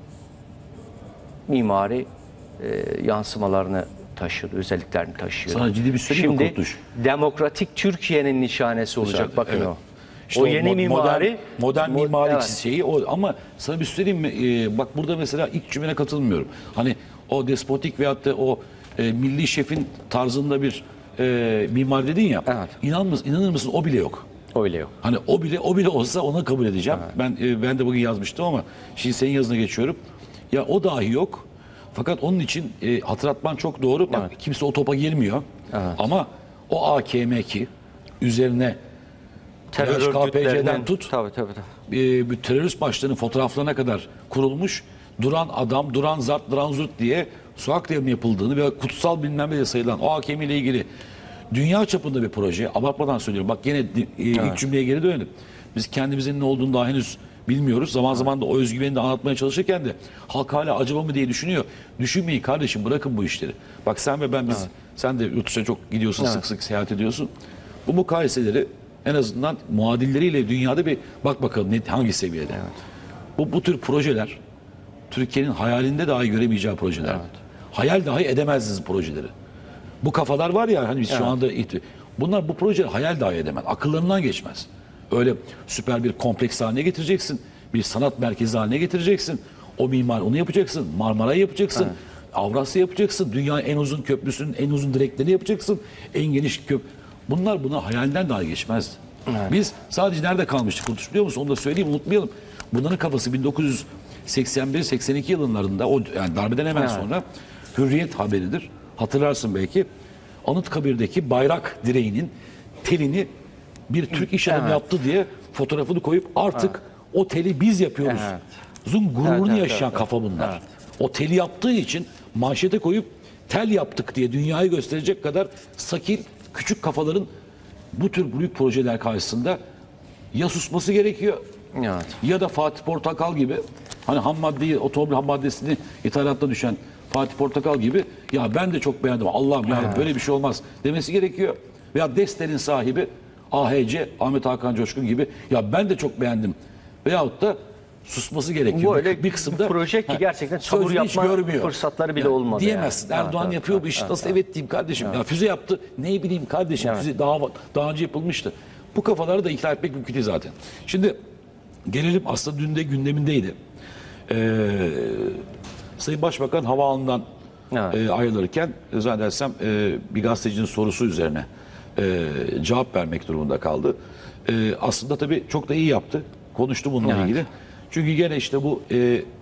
mimari e, yansımalarını taşıyordu, özelliklerini taşıyordu. Sana ciddi bir söyleyeyim mi Şimdi Kurtuluş? demokratik Türkiye'nin nişanesi olacak, bakın Evet. o. İşte o yeni mo- mimari, modern, modern mo- mimari evet. şeyi o, ama sana bir söyleyeyim mi? Ee, bak burada mesela ilk cümlene katılmıyorum. Hani o despotik veyahut da o e, milli şefin tarzında bir e, mimar dedin ya. Evet. İnanır mısın, inanır mısın o bile yok. Öyle yok. Hani o bile o bile olsa ona kabul edeceğim. Ben e, ben de bugün yazmıştım ama şimdi senin yazına geçiyorum. Ya o dahi yok. Fakat onun için e, hatırlatman çok doğru. Bak Evet. kimse o topa girmiyor. Evet. Ama o A K M ki üzerine Terör H K P C'den örgütlerinin- tut Tabii tabii. tabii. e, bir terörist başlarının fotoğraflarına kadar kurulmuş duran adam, duran zart, duran zurt diye sokak devrimi yapıldığını ve kutsal bilmem ne diye sayılan o A K M ile ilgili dünya çapında bir proje. Abartmadan söylüyorum. Bak gene di- e, ilk cümleye geri dönelim. Biz kendimizin ne olduğunu daha henüz bilmiyoruz. Zaman zaman da o özgüveni de anlatmaya çalışırken de halk hala acaba mı diye düşünüyor. Düşünmeyin kardeşim, bırakın bu işleri. Bak sen ve ben biz, sen de yurt dışına çok gidiyorsun, sık sık seyahat ediyorsun. Bu mukayeseleri en azından muadilleriyle dünyada bir bak bakalım ne, hangi seviyede. Bu, bu tür projeler Türkiye'nin hayalinde dahi göremeyeceği projeler. Hayal dahi edemezdiniz projeleri. Bu kafalar var ya hani biz şu anda ihti- bunlar bu proje hayal dahi edemez. Akıllarından geçmez. Öyle süper bir kompleks haline getireceksin. Bir sanat merkezi haline getireceksin. O mimar onu yapacaksın. Marmara'yı yapacaksın. Avrasya yapacaksın. Dünyanın en uzun köprüsünün en uzun direklerini yapacaksın. En geniş köp. Bunlar buna hayalden dahi geçmezdi. Biz sadece nerede kalmıştık Kurtuluş biliyor musun? Onu da söyleyeyim unutmayalım. Bunların kafası bin dokuz yüz seksen bir seksen iki yıllarında o yani darbeden hemen Evet. sonra Hürriyet haberidir. Hatırlarsın belki. Anıtkabir'deki bayrak direğinin telini bir Türk iş adamı Evet. yaptı diye fotoğrafını koyup artık o teli biz yapıyoruz. Evet. Zun gururunu Evet, evet, yaşayan evet, kafa bunlar. evet. O teli yaptığı için manşete koyup tel yaptık diye dünyayı gösterecek kadar sakil küçük kafaların bu tür büyük projeler karşısında ya susması gerekiyor Evet. ya da Fatih Portakal gibi hani ham maddeyi, otomobil ham maddesini ithalatta düşen Fatih Portakal gibi ya ben de çok beğendim Allah'ım ya böyle bir şey olmaz demesi gerekiyor. Veya Destel'in sahibi A H C, Ahmet Hakan Coşkun gibi ya ben de çok beğendim. Veyahut da susması gerekiyor. Bu öyle bir kısımda proje ki gerçekten sözünü çabur hiç yapma görmüyor. fırsatları bile Yani olmadı. diyemezsin. Yani. Erdoğan Evet, yapıyor evet, bu işi. evet, Nasıl evet. evet diyeyim kardeşim. Ya füze yaptı. Ne bileyim kardeşim. Evet. Füze daha daha önce yapılmıştı. Bu kafaları da ikna etmek mümkün değil zaten. Şimdi gelelim aslında dün de gündemindeydi. Ee, Sayın Başbakan havaalanından Evet. e, ayrılırken zannedersem e, bir gazetecinin sorusu üzerine e, cevap vermek durumunda kaldı. E, aslında tabii çok da iyi yaptı. Konuştu bununla Evet. ilgili. Çünkü gene işte bu e,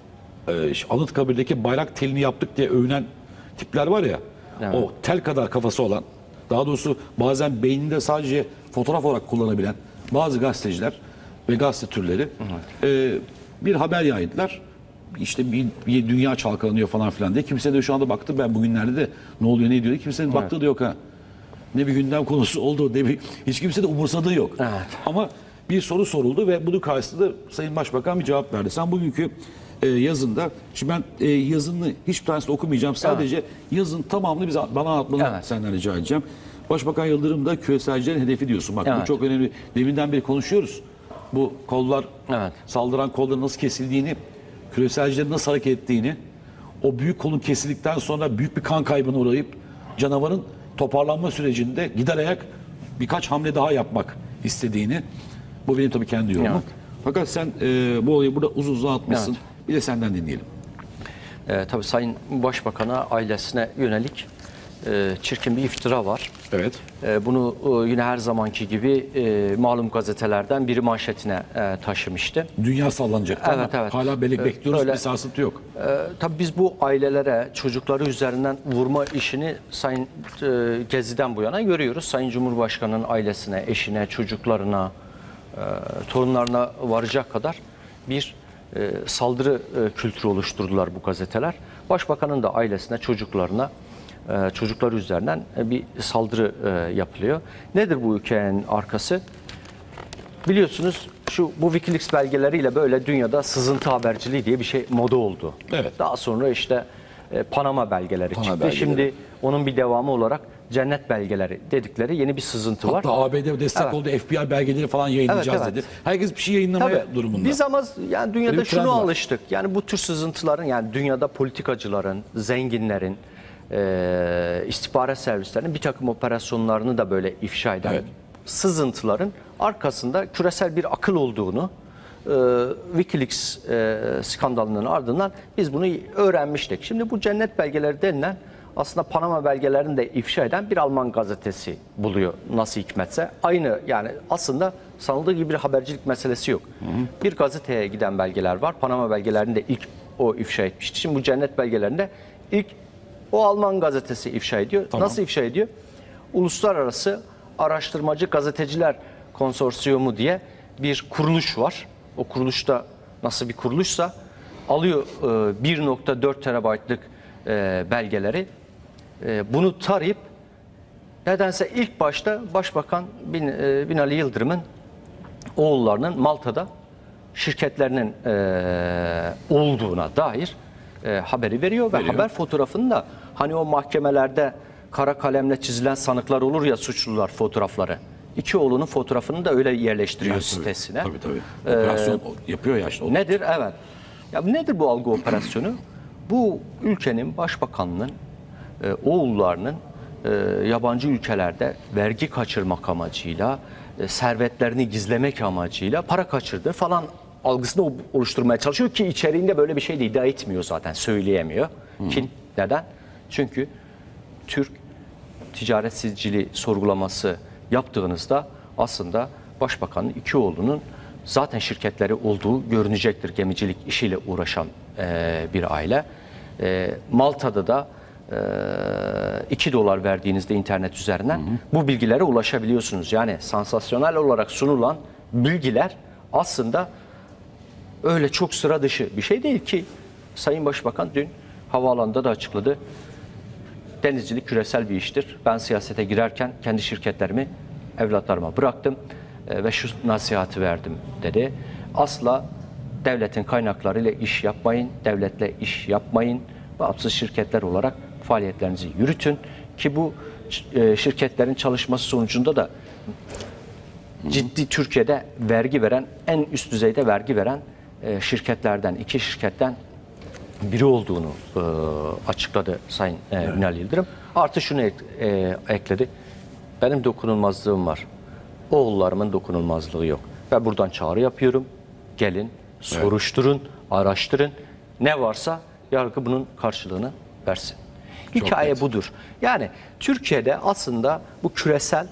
e, Anıtkabir'deki bayrak telini yaptık diye övünen tipler var ya. Evet. O tel kadar kafası olan, daha doğrusu bazen beyninde sadece fotoğraf olarak kullanabilen bazı gazeteciler ve gazete türleri e, bir haber yaydılar. İşte bir, bir dünya çalkalanıyor falan filan diye. Kimse de şu anda baktı ben bugünlerde de ne oluyor ne diyor. Kimsenin baktığı da yok ha. Ne bir gündem konusu oldu ne bir hiç kimse de umursadığı yok. Evet. Ama bir soru soruldu ve bunun karşısında Sayın Başbakan bir cevap verdi. Sen bugünkü e, yazında, şimdi ben e, yazını hiçbir tanesini okumayacağım. Sadece yazın tamamını bize bana anlatmanı Evet. senden rica edeceğim. Başbakan Yıldırım da küreselcilerin hedefi diyorsun. Bak bu Evet. çok önemli. Deminden beri konuşuyoruz. Bu kollar, Evet. saldıran kolların nasıl kesildiğini, küreselcilerin nasıl hareket ettiğini, o büyük kolun kesildikten sonra büyük bir kan kaybına uğrayıp canavarın toparlanma sürecinde gider ayak birkaç hamle daha yapmak istediğini, bu benim tabii kendi yorumum. Evet. Fakat sen e, bu olayı burada uzun uzun atmışsın. Evet. Bir de senden dinleyelim. Ee, tabii Sayın Başbakan'a, ailesine yönelik e, çirkin bir iftira var. Evet. E, bunu e, yine her zamanki gibi e, malum gazetelerden biri manşetine e, taşımıştı. Dünya sallanacak Evet, ama evet. hala belek Ee, bekliyoruz. öyle- Bir sarsıntı yok. E, tabii biz bu ailelere, çocukları üzerinden vurma işini Sayın e, Gezi'den bu yana görüyoruz. Sayın Cumhurbaşkanı'nın ailesine, eşine, çocuklarına, e, torunlarına varacak kadar bir e, saldırı e, kültürü oluşturdular bu gazeteler. Başbakanın da ailesine, çocuklarına, e, çocukları üzerinden e, bir saldırı e, yapılıyor. Nedir bu ülkenin arkası? Biliyorsunuz şu bu Wikileaks belgeleriyle böyle dünyada sızıntı haberciliği diye bir şey moda oldu. Evet. Daha sonra işte e, Panama belgeleri Panama çıktı. belgeleri. Şimdi onun bir devamı olarak cennet belgeleri dedikleri yeni bir sızıntı var. Hatta A B D destek Evet. oldu. F B I belgeleri falan yayınlayacağız Evet, evet. dedi. Herkes bir şey yayınlamaya Tabii, durumunda. biz ama yani dünyada Böyle bir trend şunu var. alıştık. Yani bu tür sızıntıların, yani dünyada politikacıların, zenginlerin, e, istihbarat servislerinin bir takım operasyonlarını da böyle ifşa eden Evet. sızıntıların arkasında küresel bir akıl olduğunu e, Wikileaks e, skandalının ardından biz bunu öğrenmiştik. Şimdi bu cennet belgeleri denilen aslında Panama belgelerini de ifşa eden bir Alman gazetesi buluyor nasıl hikmetse. Aynı, yani aslında sanıldığı gibi bir habercilik meselesi yok. Bir gazeteye giden belgeler var. Panama belgelerini de ilk o ifşa etmişti. Şimdi bu cennet belgelerinde ilk o Alman gazetesi ifşa ediyor. Tamam. Nasıl ifşa ediyor? Uluslararası Araştırmacı Gazeteciler Konsorsiyumu diye bir kuruluş var. O kuruluşta nasıl bir kuruluşsa alıyor e, bir nokta dört terabaytlık e, belgeleri. E, bunu tarayıp nedense ilk başta Başbakan Bin, e, Binali Yıldırım'ın oğullarının Malta'da şirketlerinin e, olduğuna dair e, haberi veriyor ve Veriyor. haber fotoğrafını da hani o mahkemelerde kara kalemle çizilen sanıklar olur ya, suçlular fotoğrafları. İki oğlunun fotoğrafını da öyle yerleştiriyor Yani tabii, sitesine. Tabii tabii. Operasyon yapıyor ya işte. O- Nedir? Evet. Ya bu nedir bu algı operasyonu? Bu ülkenin başbakanının e, oğullarının e, yabancı ülkelerde vergi kaçırmak amacıyla, e, servetlerini gizlemek amacıyla para kaçırdı falan algısını o- oluşturmaya çalışıyor ki içeriğinde böyle bir şey de iddia etmiyor zaten, söyleyemiyor. Kim? Neden? Çünkü Türk ticaret sicili sorgulaması yaptığınızda aslında başbakanın iki oğlunun zaten şirketleri olduğu görünecektir, gemicilik işiyle uğraşan e, bir aile. E, Malta'da da e, iki dolar verdiğinizde internet üzerinden hı hı. bu bilgilere ulaşabiliyorsunuz. Yani sansasyonel olarak sunulan bilgiler aslında öyle çok sıra dışı bir şey değil ki. Sayın Başbakan dün havaalanında da açıkladı. Denizcilik küresel bir iştir. Ben siyasete girerken kendi şirketlerimi evlatlarıma bıraktım e, ve şu nasihati verdim dedi. Asla devletin kaynaklarıyla iş yapmayın, devletle iş yapmayın. Bağımsız şirketler olarak faaliyetlerinizi yürütün ki bu e, şirketlerin çalışması sonucunda da ciddi Türkiye'de vergi veren, en üst düzeyde vergi veren e, şirketlerden, iki şirketten biri olduğunu e, açıkladı Sayın e, Binali Yıldırım. Artı şunu ek, e, ekledi. Benim dokunulmazlığım var. Oğullarımın dokunulmazlığı yok. Ve buradan çağrı yapıyorum. Gelin, soruşturun, araştırın. Ne varsa yargı bunun karşılığını versin. Hikaye net. budur. Yani Türkiye'de aslında bu küresel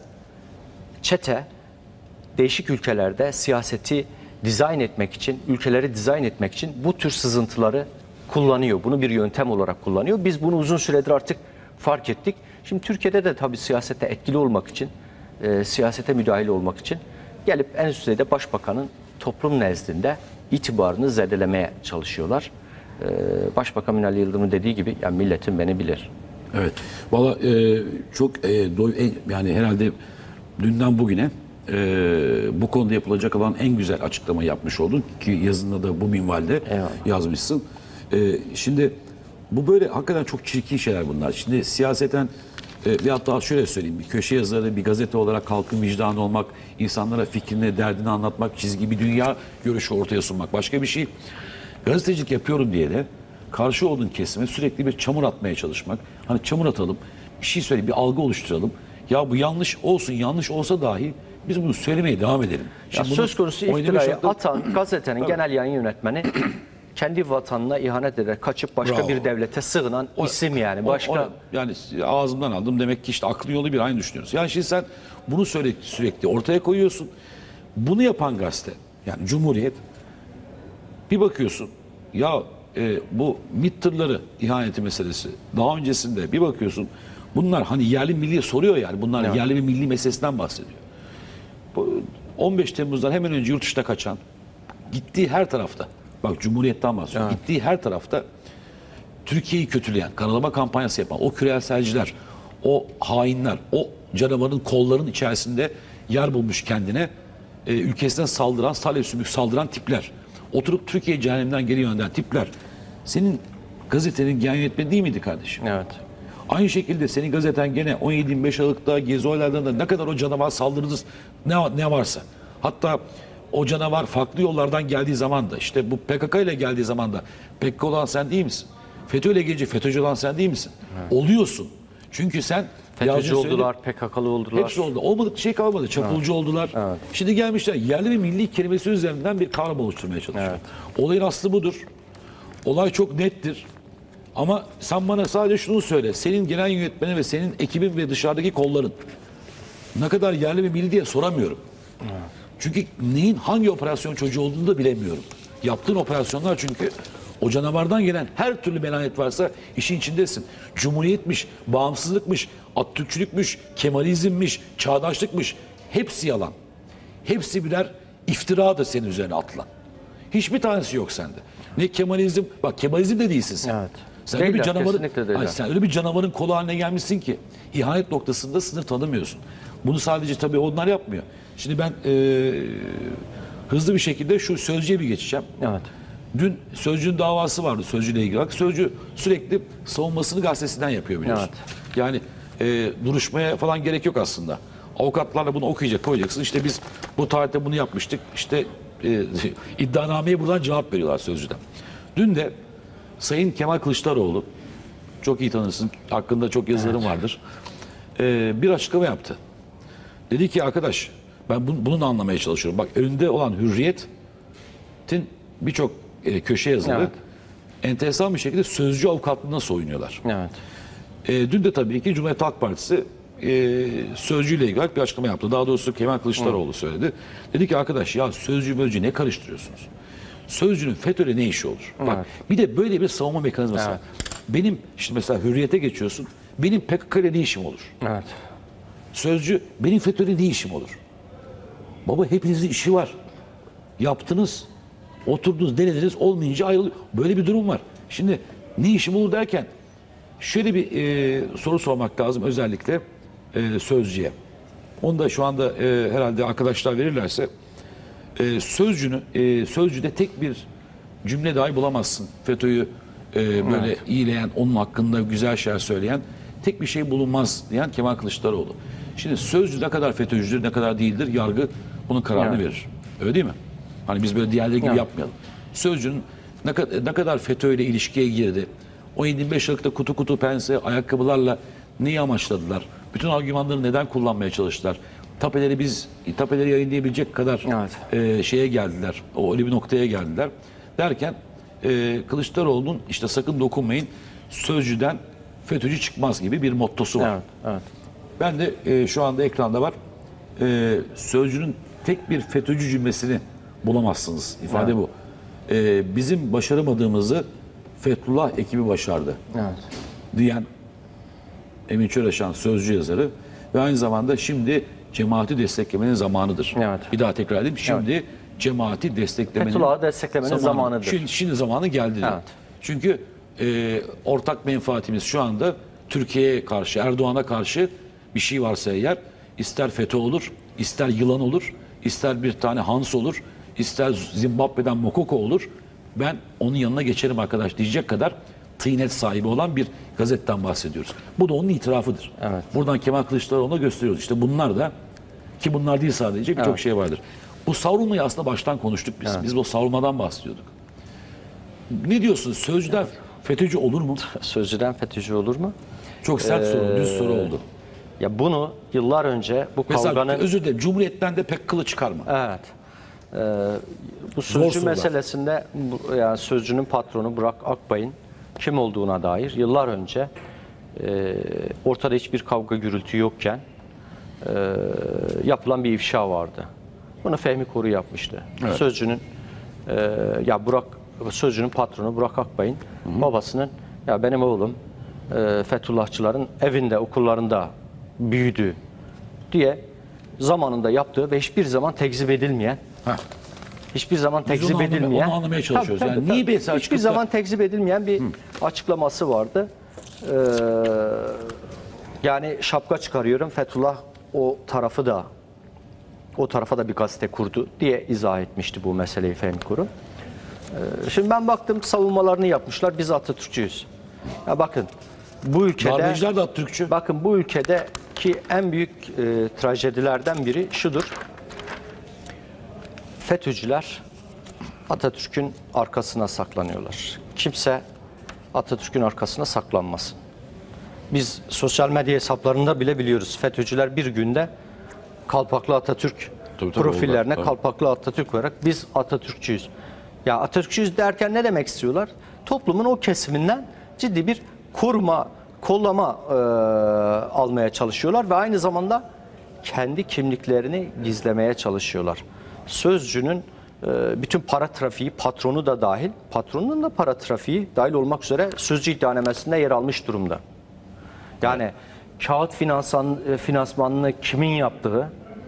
çete değişik ülkelerde siyaseti dizayn etmek için, ülkeleri dizayn etmek için bu tür sızıntıları kullanıyor. Bunu bir yöntem olarak kullanıyor. Biz bunu uzun süredir artık fark ettik. Şimdi Türkiye'de de tabii siyasette etkili olmak için, e, siyasete müdahale olmak için gelip en üst düzeyde başbakanın toplum nezdinde itibarını zedelemeye çalışıyorlar. E, Başbakan Binali Yıldırım'ın dediği gibi yani milletim beni bilir. Evet. Valla e, çok e, doy- e, yani herhalde dünden bugüne e, bu konuda yapılacak olan en güzel açıklama yapmış oldun ki yazında da bu minvalde Eyvallah. yazmışsın. E, şimdi bu böyle hakikaten çok çirkin şeyler bunlar. Şimdi siyaseten e, ve hatta şöyle söyleyeyim, bir köşe yazarı, bir gazete olarak halkın vicdanı olmak, insanlara fikrini, derdini anlatmak, çizgi bir dünya görüşü ortaya sunmak başka bir şey. Gazetecilik yapıyorum diye de karşı olduğun kesime sürekli bir çamur atmaya çalışmak. Hani çamur atalım, bir şey söyleyeyim, bir algı oluşturalım. Ya bu yanlış olsun, yanlış olsa dahi biz bunu söylemeye devam edelim. Ya Şimdi söz konusu bunu oynama iftirayı şartları- atan gazetenin genel yayın yönetmeni kendi vatanına ihanet ederek kaçıp başka Bravo. bir devlete sığınan O- isim yani. o- Başka o- yani ağzımdan aldım demek ki işte aklı yolu bir aynı düşünüyoruz. Yani şimdi sen bunu sürekli, sürekli ortaya koyuyorsun. Bunu yapan gazete yani Cumhuriyet bir bakıyorsun ya e, bu MİT tırları ihaneti meselesi daha öncesinde bir bakıyorsun bunlar hani yerli milli soruyor yani bunlar Evet. yerli ve milli meselesinden bahsediyor. Bu on beş Temmuz'dan hemen önce yurt dışına kaçan gittiği her tarafta bak Cumhuriyet'ten bahsediyor. Evet. Gittiği her tarafta Türkiye'yi kötüleyen, karalama kampanyası yapan o küreselciler, o hainler, o canavarın kollarının içerisinde yer bulmuş kendine e, ülkesine saldıran, salya sümük saldıran tipler. Oturup Türkiye cehenneminden geri gönderen tipler. Senin gazetenin genel yönetmeni değil miydi kardeşim? evet. Aynı şekilde senin gazeten gene on yedi yirmi beş Aralık'ta Gezi olaylarında ne kadar o canavar saldırdınız ne, ne varsa. Hatta o canavar farklı yollardan geldiği zaman da işte bu P K K ile geldiği zaman da P K K olan sen değil misin? FETÖ ile gelince FETÖ'cü olan sen değil misin? Evet. Oluyorsun. Çünkü sen FETÖ'cü oldular, P K K'lı oldular. hepsi oldu. Olmadık bir şey kalmadı. Çapulcu evet. oldular. Evet. Şimdi gelmişler yerli ve milli kelimesi üzerinden bir kavram oluşturmaya çalışıyor. Evet. Olayın aslı budur. Olay çok nettir. Ama sen bana sadece şunu söyle. Senin genel yönetmeni ve senin ekibin ve dışarıdaki kolların ne kadar yerli ve milli diye soramıyorum. Evet. Çünkü neyin hangi operasyon çocuğu olduğunu da bilemiyorum. Yaptığın operasyonlar çünkü o canavardan gelen her türlü melanet varsa işin içindesin. Cumhuriyetmiş, bağımsızlıkmış, Atatürkçülükmüş, Kemalizmmiş, çağdaşlıkmış. Hepsi yalan. Hepsi birer iftiradır senin üzerine atılan. Hiçbir tanesi yok sende. Ne Kemalizm, bak Kemalizm de değilsin sen. Evet. Sen öyle bir Değiller, canavarın, kesinlikle değiller. Hayır, sen öyle bir canavarın kolu haline gelmişsin ki ihanet noktasında sınır tanımıyorsun. Bunu sadece tabii onlar yapmıyor. Şimdi ben e, hızlı bir şekilde şu Sözcü'ye bir geçeceğim. Evet. Dün Sözcü'nün davası vardı Sözcü ile ilgili. Bak Sözcü sürekli savunmasını gazetesinden yapıyor biliyorsun. Evet. Yani e, duruşmaya falan gerek yok aslında. Avukatlarla bunu okuyacak, koyacaksın. İşte biz bu tarihte bunu yapmıştık. İşte e, iddianameye buradan cevap veriyorlar Sözcü'den. Dün de Sayın Kemal Kılıçdaroğlu, çok iyi tanırsın, hakkında çok yazılarım evet. vardır. E, bir açıklama yaptı. Dedi ki arkadaş ben bunu, bunu da anlamaya çalışıyorum. Bak önünde olan Hürriyet'in birçok e, köşe yazarı evet. enteresan bir şekilde Sözcü avukatlığına soyunuyorlar. Evet. E, dün de tabii ki Cumhuriyet Halk Partisi e, Sözcü ile ilgili bir açıklama yaptı. Daha doğrusu Kemal Kılıçdaroğlu evet. söyledi. Dedi ki arkadaş ya Sözcü Bölcü ne karıştırıyorsunuz? Sözcünün FETÖ'yle ne işi olur? Evet. Bak bir de böyle bir savunma mekanizması evet. var. Benim şimdi mesela Hürriyet'e geçiyorsun. Benim P K K ile ne işim olur? Evet. Sözcü benim FETÖ'yle ne işim olur? Baba hepinizin işi var. Yaptınız. Oturdunuz, denediniz, olmayınca ayrılıyor. Böyle bir durum var. Şimdi ne işim olur derken şöyle bir e, soru sormak lazım özellikle e, Sözcü'ye. Onu da şu anda e, herhalde arkadaşlar verirlerse e, Sözcü'nü e, Sözcü'de tek bir cümle dahi bulamazsın. FETÖ'yü e, böyle evet. iyileyen, onun hakkında güzel şeyler söyleyen tek bir şey bulunmaz diyen Kemal Kılıçdaroğlu. Şimdi Sözcü ne kadar FETÖ'cüdür, ne kadar değildir yargı bunun kararını Evet. verir. Öyle değil mi? Hani biz böyle diğerleri gibi Evet. yapmayalım. Sözcü'nün ne kadar, ne kadar FETÖ ile ilişkiye girdi? O yirmi beş Aralık'ta kutu kutu pense, ayakkabılarla neyi amaçladılar? Bütün argümanları neden kullanmaya çalıştılar? Tapeleri biz, tapeleri yayınlayabilecek kadar Evet. e, şeye geldiler. O öyle bir noktaya geldiler. Derken e, Kılıçdaroğlu'nun işte sakın dokunmayın, Sözcü'den FETÖ'cü çıkmaz gibi bir mottosu var. Evet, evet. Ben de e, şu anda ekranda var. E, Sözcü'nün tek bir FETÖ'cü cümlesini bulamazsınız. İfade Evet. bu. E, bizim başaramadığımızı Fethullah ekibi başardı Evet. diyen Emin Çöreşan Sözcü yazarı ve aynı zamanda şimdi cemaati desteklemenin zamanıdır. Evet. Bir daha tekrar edeyim. Şimdi cemaati desteklemenin Fethullah'ı desteklemenin zamanıdır. Şimdi, şimdi zamanı geldi. diyor. Evet. Çünkü e, ortak menfaatimiz şu anda Türkiye'ye karşı, Erdoğan'a karşı bir şey varsa eğer, ister FETÖ olur, ister yılan olur, ister bir tane Hans olur, ister Zimbabwe'den Mokoko olur. Ben onun yanına geçerim arkadaş diyecek kadar tıynet sahibi olan bir gazetten bahsediyoruz. Bu da onun itirafıdır. Evet. Buradan Kemal Kılıçdaroğlu'na gösteriyoruz. İşte bunlar da, ki bunlar değil sadece, birçok Evet. şey vardır. Bu savrulmayı aslında baştan konuştuk biz. Evet. Biz bu savrulmadan bahsediyorduk. Ne diyorsunuz? Sözcüler FETÖ'cü olur mu? Sözcüden FETÖ'cü olur mu? Çok sert soru, düz soru oldu. Ya bunu yıllar önce bu Mesela kavganın... özür dilerim, Cumhuriyet'ten de pek kılı çıkarma. Evet. Ee, bu sözcü sorular. meselesinde bu, yani Sözcü'nün patronu Burak Akbay'ın kim olduğuna dair yıllar önce e, ortada hiçbir kavga gürültü yokken e, yapılan bir ifşa vardı. Bunu Fehmi Koru yapmıştı. Evet. Sözcü'nün e, ya Burak Sözcü'nün patronu Burak Akbay'ın babasının ya benim oğlum e, Fethullahçıların evinde, okullarında büyüdü diye zamanında yaptığı ve hiçbir zaman tekzip edilmeyen, Heh. hiçbir zaman Biz tekzip onu anlamaya- edilmeyen, onu anlamaya çalışıyoruz. Tabii, Yani tabii, niye tabii. mesela hiçbir çıkıp da- zaman tekzip edilmeyen bir açıklaması vardı. Ee, yani şapka çıkarıyorum, Fethullah o tarafı da o tarafa da bir gazete kurdu diye izah etmişti bu meseleyi Fehmi Koru. Ee, şimdi ben baktım savunmalarını yapmışlar. Biz Atatürkçüyüz. Ya bakın bu ülkede Darbeciler de Atatürkçü. bakın bu ülkedeki en büyük e, trajedilerden biri şudur. FETÖ'cüler Atatürk'ün arkasına saklanıyorlar. Kimse Atatürk'ün arkasına saklanmasın. Biz sosyal medya hesaplarında bile biliyoruz. FETÖ'cüler bir günde Kalpaklı Atatürk Tabii, tabii, profillerine oldu. Kalpaklı Atatürk olarak biz Atatürkçüyüz. Ya Atatürkçüyüz derken ne demek istiyorlar? Toplumun o kesiminden ciddi bir koruma, kollama e, almaya çalışıyorlar ve aynı zamanda kendi kimliklerini gizlemeye çalışıyorlar. Sözcünün e, bütün para trafiği, patronu da dahil, patronun da para trafiği dahil olmak üzere Sözcü iddianamesinde yer almış durumda. Yani kağıt finansan, e, finansmanını kimin yaptığı,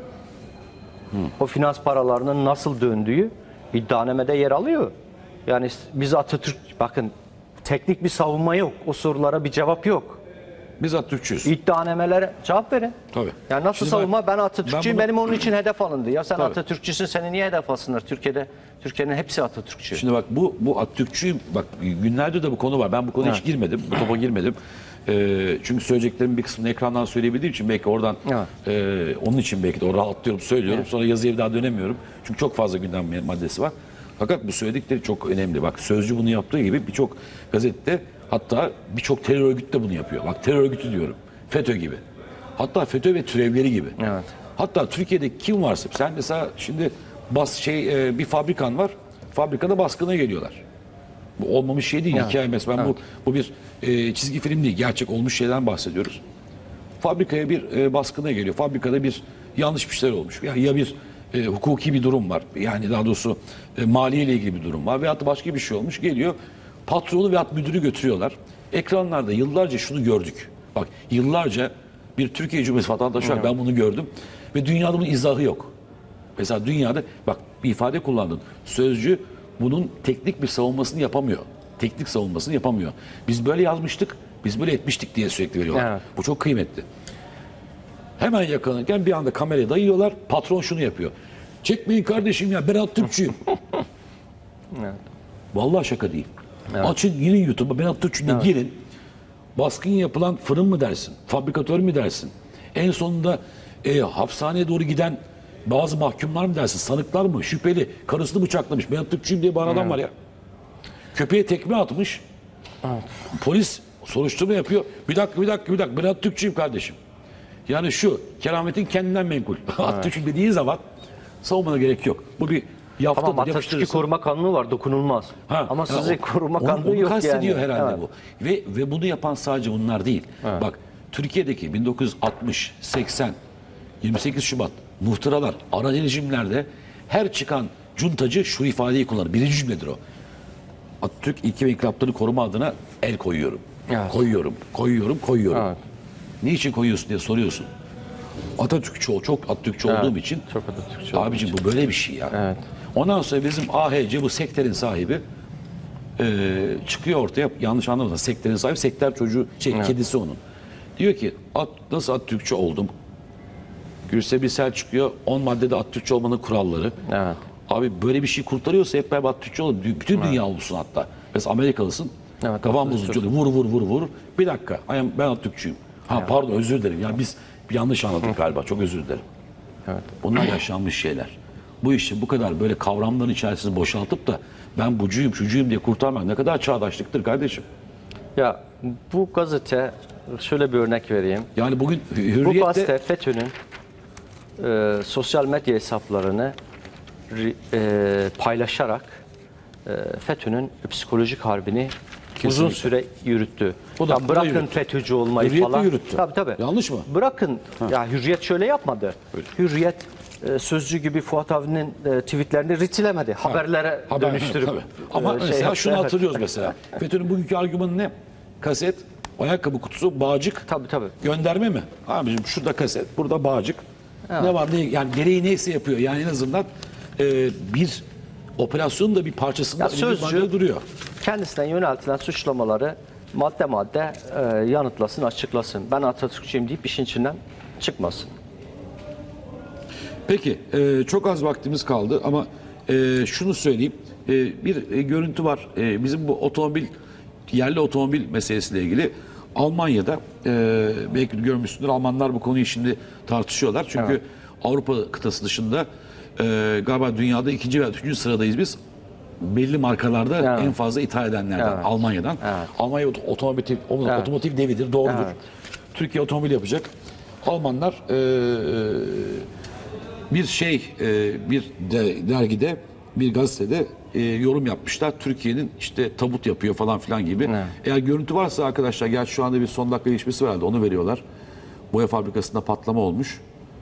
o finans paralarının nasıl döndüğü iddianamede yer alıyor. Yani biz Atatürk, bakın teknik bir savunma yok. O sorulara bir cevap yok. Biz Atatürkçüyüz. İddianamelere cevap verin. Tabii. Yani nasıl Şimdi savunma? ben- Ben Atatürkçüyüm, ben bunu- benim onun için hedef alındı. Ya sen Tabii. Atatürkçüsün, seni niye hedef alsınlar? Türkiye'de, Türkiye'nin hepsi Atatürkçü. Şimdi bak bu bu Atatürkçüyüm. Bak günlerdir de bu konu var. Ben bu konuya hiç Evet. girmedim. Bu topa girmedim. Ee, çünkü söyleyeceklerimin bir kısmını ekrandan söyleyebildiğim için belki oradan Evet. e, onun için belki de orada atlıyorum söylüyorum. Evet. Sonra yazıya bir daha dönemiyorum. Çünkü çok fazla gündem maddesi var. Fakat bu söyledikleri çok önemli. Bak Sözcü bunu yaptığı gibi birçok gazetede, hatta birçok terör örgütü de bunu yapıyor. Bak terör örgütü diyorum. FETÖ gibi. Hatta FETÖ ve türevleri gibi. Evet. Hatta Türkiye'de kim varsa, sen mesela şimdi bas şey e, bir fabrikan var. Fabrikada baskına geliyorlar. Bu olmamış şey değil. Evet. Hikaye mesela ben bu bu bir e, çizgi film değil. Gerçek olmuş şeyden bahsediyoruz. Fabrikaya bir e, baskına geliyor. Fabrikada bir yanlış bir şeyler olmuş. Yani ya bir e, hukuki bir durum var. Yani daha doğrusu e, maliye ile ilgili bir durum var. Veyahut da başka bir şey olmuş. Geliyor patronu veyahut müdürü götürüyorlar. Ekranlarda yıllarca şunu gördük. Bak yıllarca bir Türkiye Cumhuriyeti vatandaşı olarak ben bunu gördüm. Ve dünyada bunun izahı yok. Mesela dünyada bak bir ifade kullandın. Sözcü bunun teknik bir savunmasını yapamıyor. Teknik savunmasını yapamıyor. Biz böyle yazmıştık, biz böyle etmiştik diye sürekli veriyorlar. Evet. Bu çok kıymetli. Hemen yakalanırken bir anda kameraya dayıyorlar. Patron şunu yapıyor. Çekmeyin kardeşim ya, ben Atatürkçüyüm. Evet. Vallahi şaka değil. Açın girin YouTube'a, ben Atatürkçüyüm diye girin. Baskın yapılan fırın mı dersin? Fabrikatör mü dersin? En sonunda e, hapishaneye doğru giden bazı mahkumlar mı dersin, sanıklar mı, şüpheli, karısını bıçaklamış. Ben Türkçüyüm diye bir adam var ya. Köpeğe tekme atmış. Polis soruşturma yapıyor. Bir dakika, bir dakika, bir dakika. Ben Atatürkçüyüm kardeşim. Yani şu, kerametin kendinden menkul. Atatürk'ün dediği zaman savunmana gerek yok. Bu bir Tamam, yaftadır, Atatürk'ü yapıştırırsın. koruma kanunu var, dokunulmaz. Ha, Ama ha, size o- koruma onu- kanunu onu yok yani. kastediyor herhalde Evet. bu. Ve ve bunu yapan sadece bunlar değil. Bak, Türkiye'deki bin dokuz yüz altmış, seksen, yirmi sekiz Şubat muhtıralar, ara rejimlerde her çıkan cuntacı şu ifadeyi kullanır. Birinci cümledir o. Atatürk ilke ve inkılapları koruma adına el koyuyorum. Evet. Koyuyorum, koyuyorum, koyuyorum. Evet. Niçin koyuyorsun diye soruyorsun. Atatürkçü, ol- çok Atatürkçü olduğum için. Çok Atatürkçü olduğum Abicim bu böyle bir şey ya. Evet. Ondan sonra bizim A H C, bu sekterin sahibi e, çıkıyor ortaya, yanlış anlamadan, sekterin sahibi, sekter çocuğu, şey kedisi onun. Diyor ki at, nasıl Atatürkçü oldum? Gülse Birsel çıkıyor, on maddede Atatürkçü olmanın kuralları. Evet. Abi böyle bir şey kurtarıyorsa hep beraber Atatürkçü olur. Bütün dünya olsun hatta. Mesela Amerikalısın. Evet, Kafan Atatürkçü bozucu oluyor. Vur vur vur vur. Bir dakika. I am- Ben Atatürkçüyüm. Ha pardon, özür dilerim. Ya biz bir yanlış anladık galiba. Çok özür dilerim. Evet. Bunlar yaşanmış şeyler. Bu işi bu kadar böyle kavramların içerisinde boşaltıp da ben bucuyum, şucuyum diye kurtarmak ne kadar çağdaşlıktır kardeşim. Ya bu gazete, şöyle bir örnek vereyim. Yani bugün Bu Hürriyet'te gazete FETÖ'nün e, sosyal medya hesaplarını ri- e, paylaşarak e, FETÖ'nün psikolojik harbini uzun Kesinlikle. süre yürüttü. Bu da- Ya bu da bırakın yürüttü. FETÖ'cü olmayı Hürriyet de falan. yürüttü. Tabii tabii. Yanlış mı? Bırakın. Ya Hürriyet şöyle yapmadı. Hürriyet e, Sözcü gibi Fuat Avni'nin e, tweetlerini ritilemedi. Haberlere haber- dönüştürüp. tabii. Ama e, şey mesela yaptı. şunu Evet. hatırlıyoruz mesela. FETÖ'nün bugünkü argümanı ne? Kaset, ayakkabı kutusu, bağcık. Tabii tabii. Gönderme mi? Abicim şurada kaset, burada bağcık. Ne var ne, yani gereği neyse yapıyor. Yani en azından e, bir operasyonun da bir parçasında Ya bir Sözcü madde duruyor. kendisine yöneltilen suçlamaları madde madde e, yanıtlasın, açıklasın. Ben Atatürkçüyüm deyip işin içinden çıkmasın. Peki, e, çok az vaktimiz kaldı ama e, şunu söyleyeyim. E, bir e, görüntü var. E, bizim bu otomobil, yerli otomobil meselesiyle ilgili Almanya'da, e, belki görmüşsündür, Almanlar bu konuyu şimdi tartışıyorlar. Çünkü Avrupa kıtası dışında e, galiba dünyada ikinci veya üçüncü sıradayız biz. Belli markalarda Evet. en fazla ithal edenlerden, Evet. Almanya'dan. Evet. Almanya ot- otomotiv, o- Evet. otomotiv devidir, doğrudur. Evet. Türkiye otomobil yapacak. Almanlar e, bir şey, e, bir de, dergide, bir gazetede e, yorum yapmışlar. Türkiye'nin işte tabut yapıyor falan filan gibi. Evet. Eğer görüntü varsa arkadaşlar, gerçi şu anda bir son dakika gelişmesi vardı, onu veriyorlar. Boya fabrikasında patlama olmuş.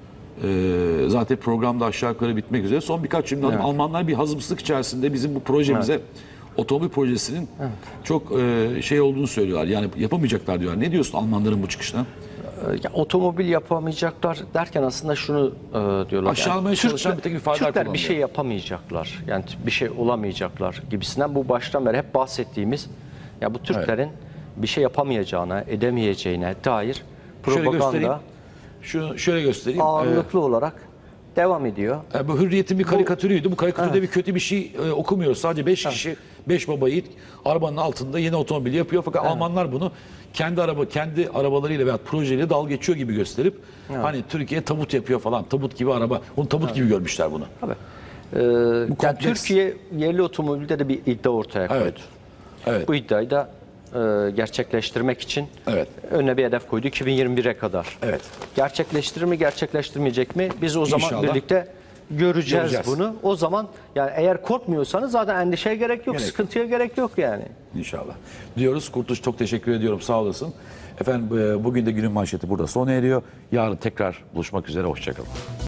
E, zaten programda aşağı yukarı bitmek üzere. Son birkaç cümle alayım. Almanlar bir hazımsızlık içerisinde bizim bu projemize, otomobil projesinin çok e, şey olduğunu söylüyorlar. Yani yapamayacaklar diyorlar. Ne diyorsun Almanların bu çıkışına? Ya, otomobil yapamayacaklar derken aslında şunu e, diyorlar. Aşağılamaya çalışan Türkler- bir takım ifadeler Türkler bir kullanıyor. şey yapamayacaklar. Yani bir şey olamayacaklar gibisinden, bu baştan beri hep bahsettiğimiz, ya bu Türklerin bir şey yapamayacağına, edemeyeceğine dair Şöyle göstereyim. propaganda Şunu şöyle göstereyim. ağırlıklı olarak devam ediyor. Ee, bu Hürriyet'in bir karikatürüydü. Bu karikatürde bir kötü bir şey e, okumuyoruz. Sadece beş kişi, beş baba yiğit arabanın altında yeni otomobili yapıyor. Fakat Almanlar bunu kendi araba kendi arabalarıyla veya projeleriyle dalga geçiyor gibi gösterip hani Türkiye tabut yapıyor falan. Tabut gibi araba. Onu tabut gibi görmüşler bunu. Tabii. Ee, yani kompleks. Türkiye yerli otomobilde de bir iddia ortaya koydu. Evet. Evet. Bu iddiayı da e, gerçekleştirmek için Evet. önüne bir hedef koydu iki bin yirmi bire kadar. Evet. Gerçekleştirir mi, gerçekleştirmeyecek mi? Biz o zaman İnşallah. birlikte göreceğiz, Göreceğiz. bunu. O zaman yani eğer korkmuyorsanız zaten endişeye gerek yok, Gerek. sıkıntıya gerek yok yani. İnşallah. Diyoruz. Kurtuluş, çok teşekkür ediyorum. Sağ olasın. Efendim, e, bugün de günün manşeti burada sona eriyor. Yarın tekrar buluşmak üzere. Hoşçakalın.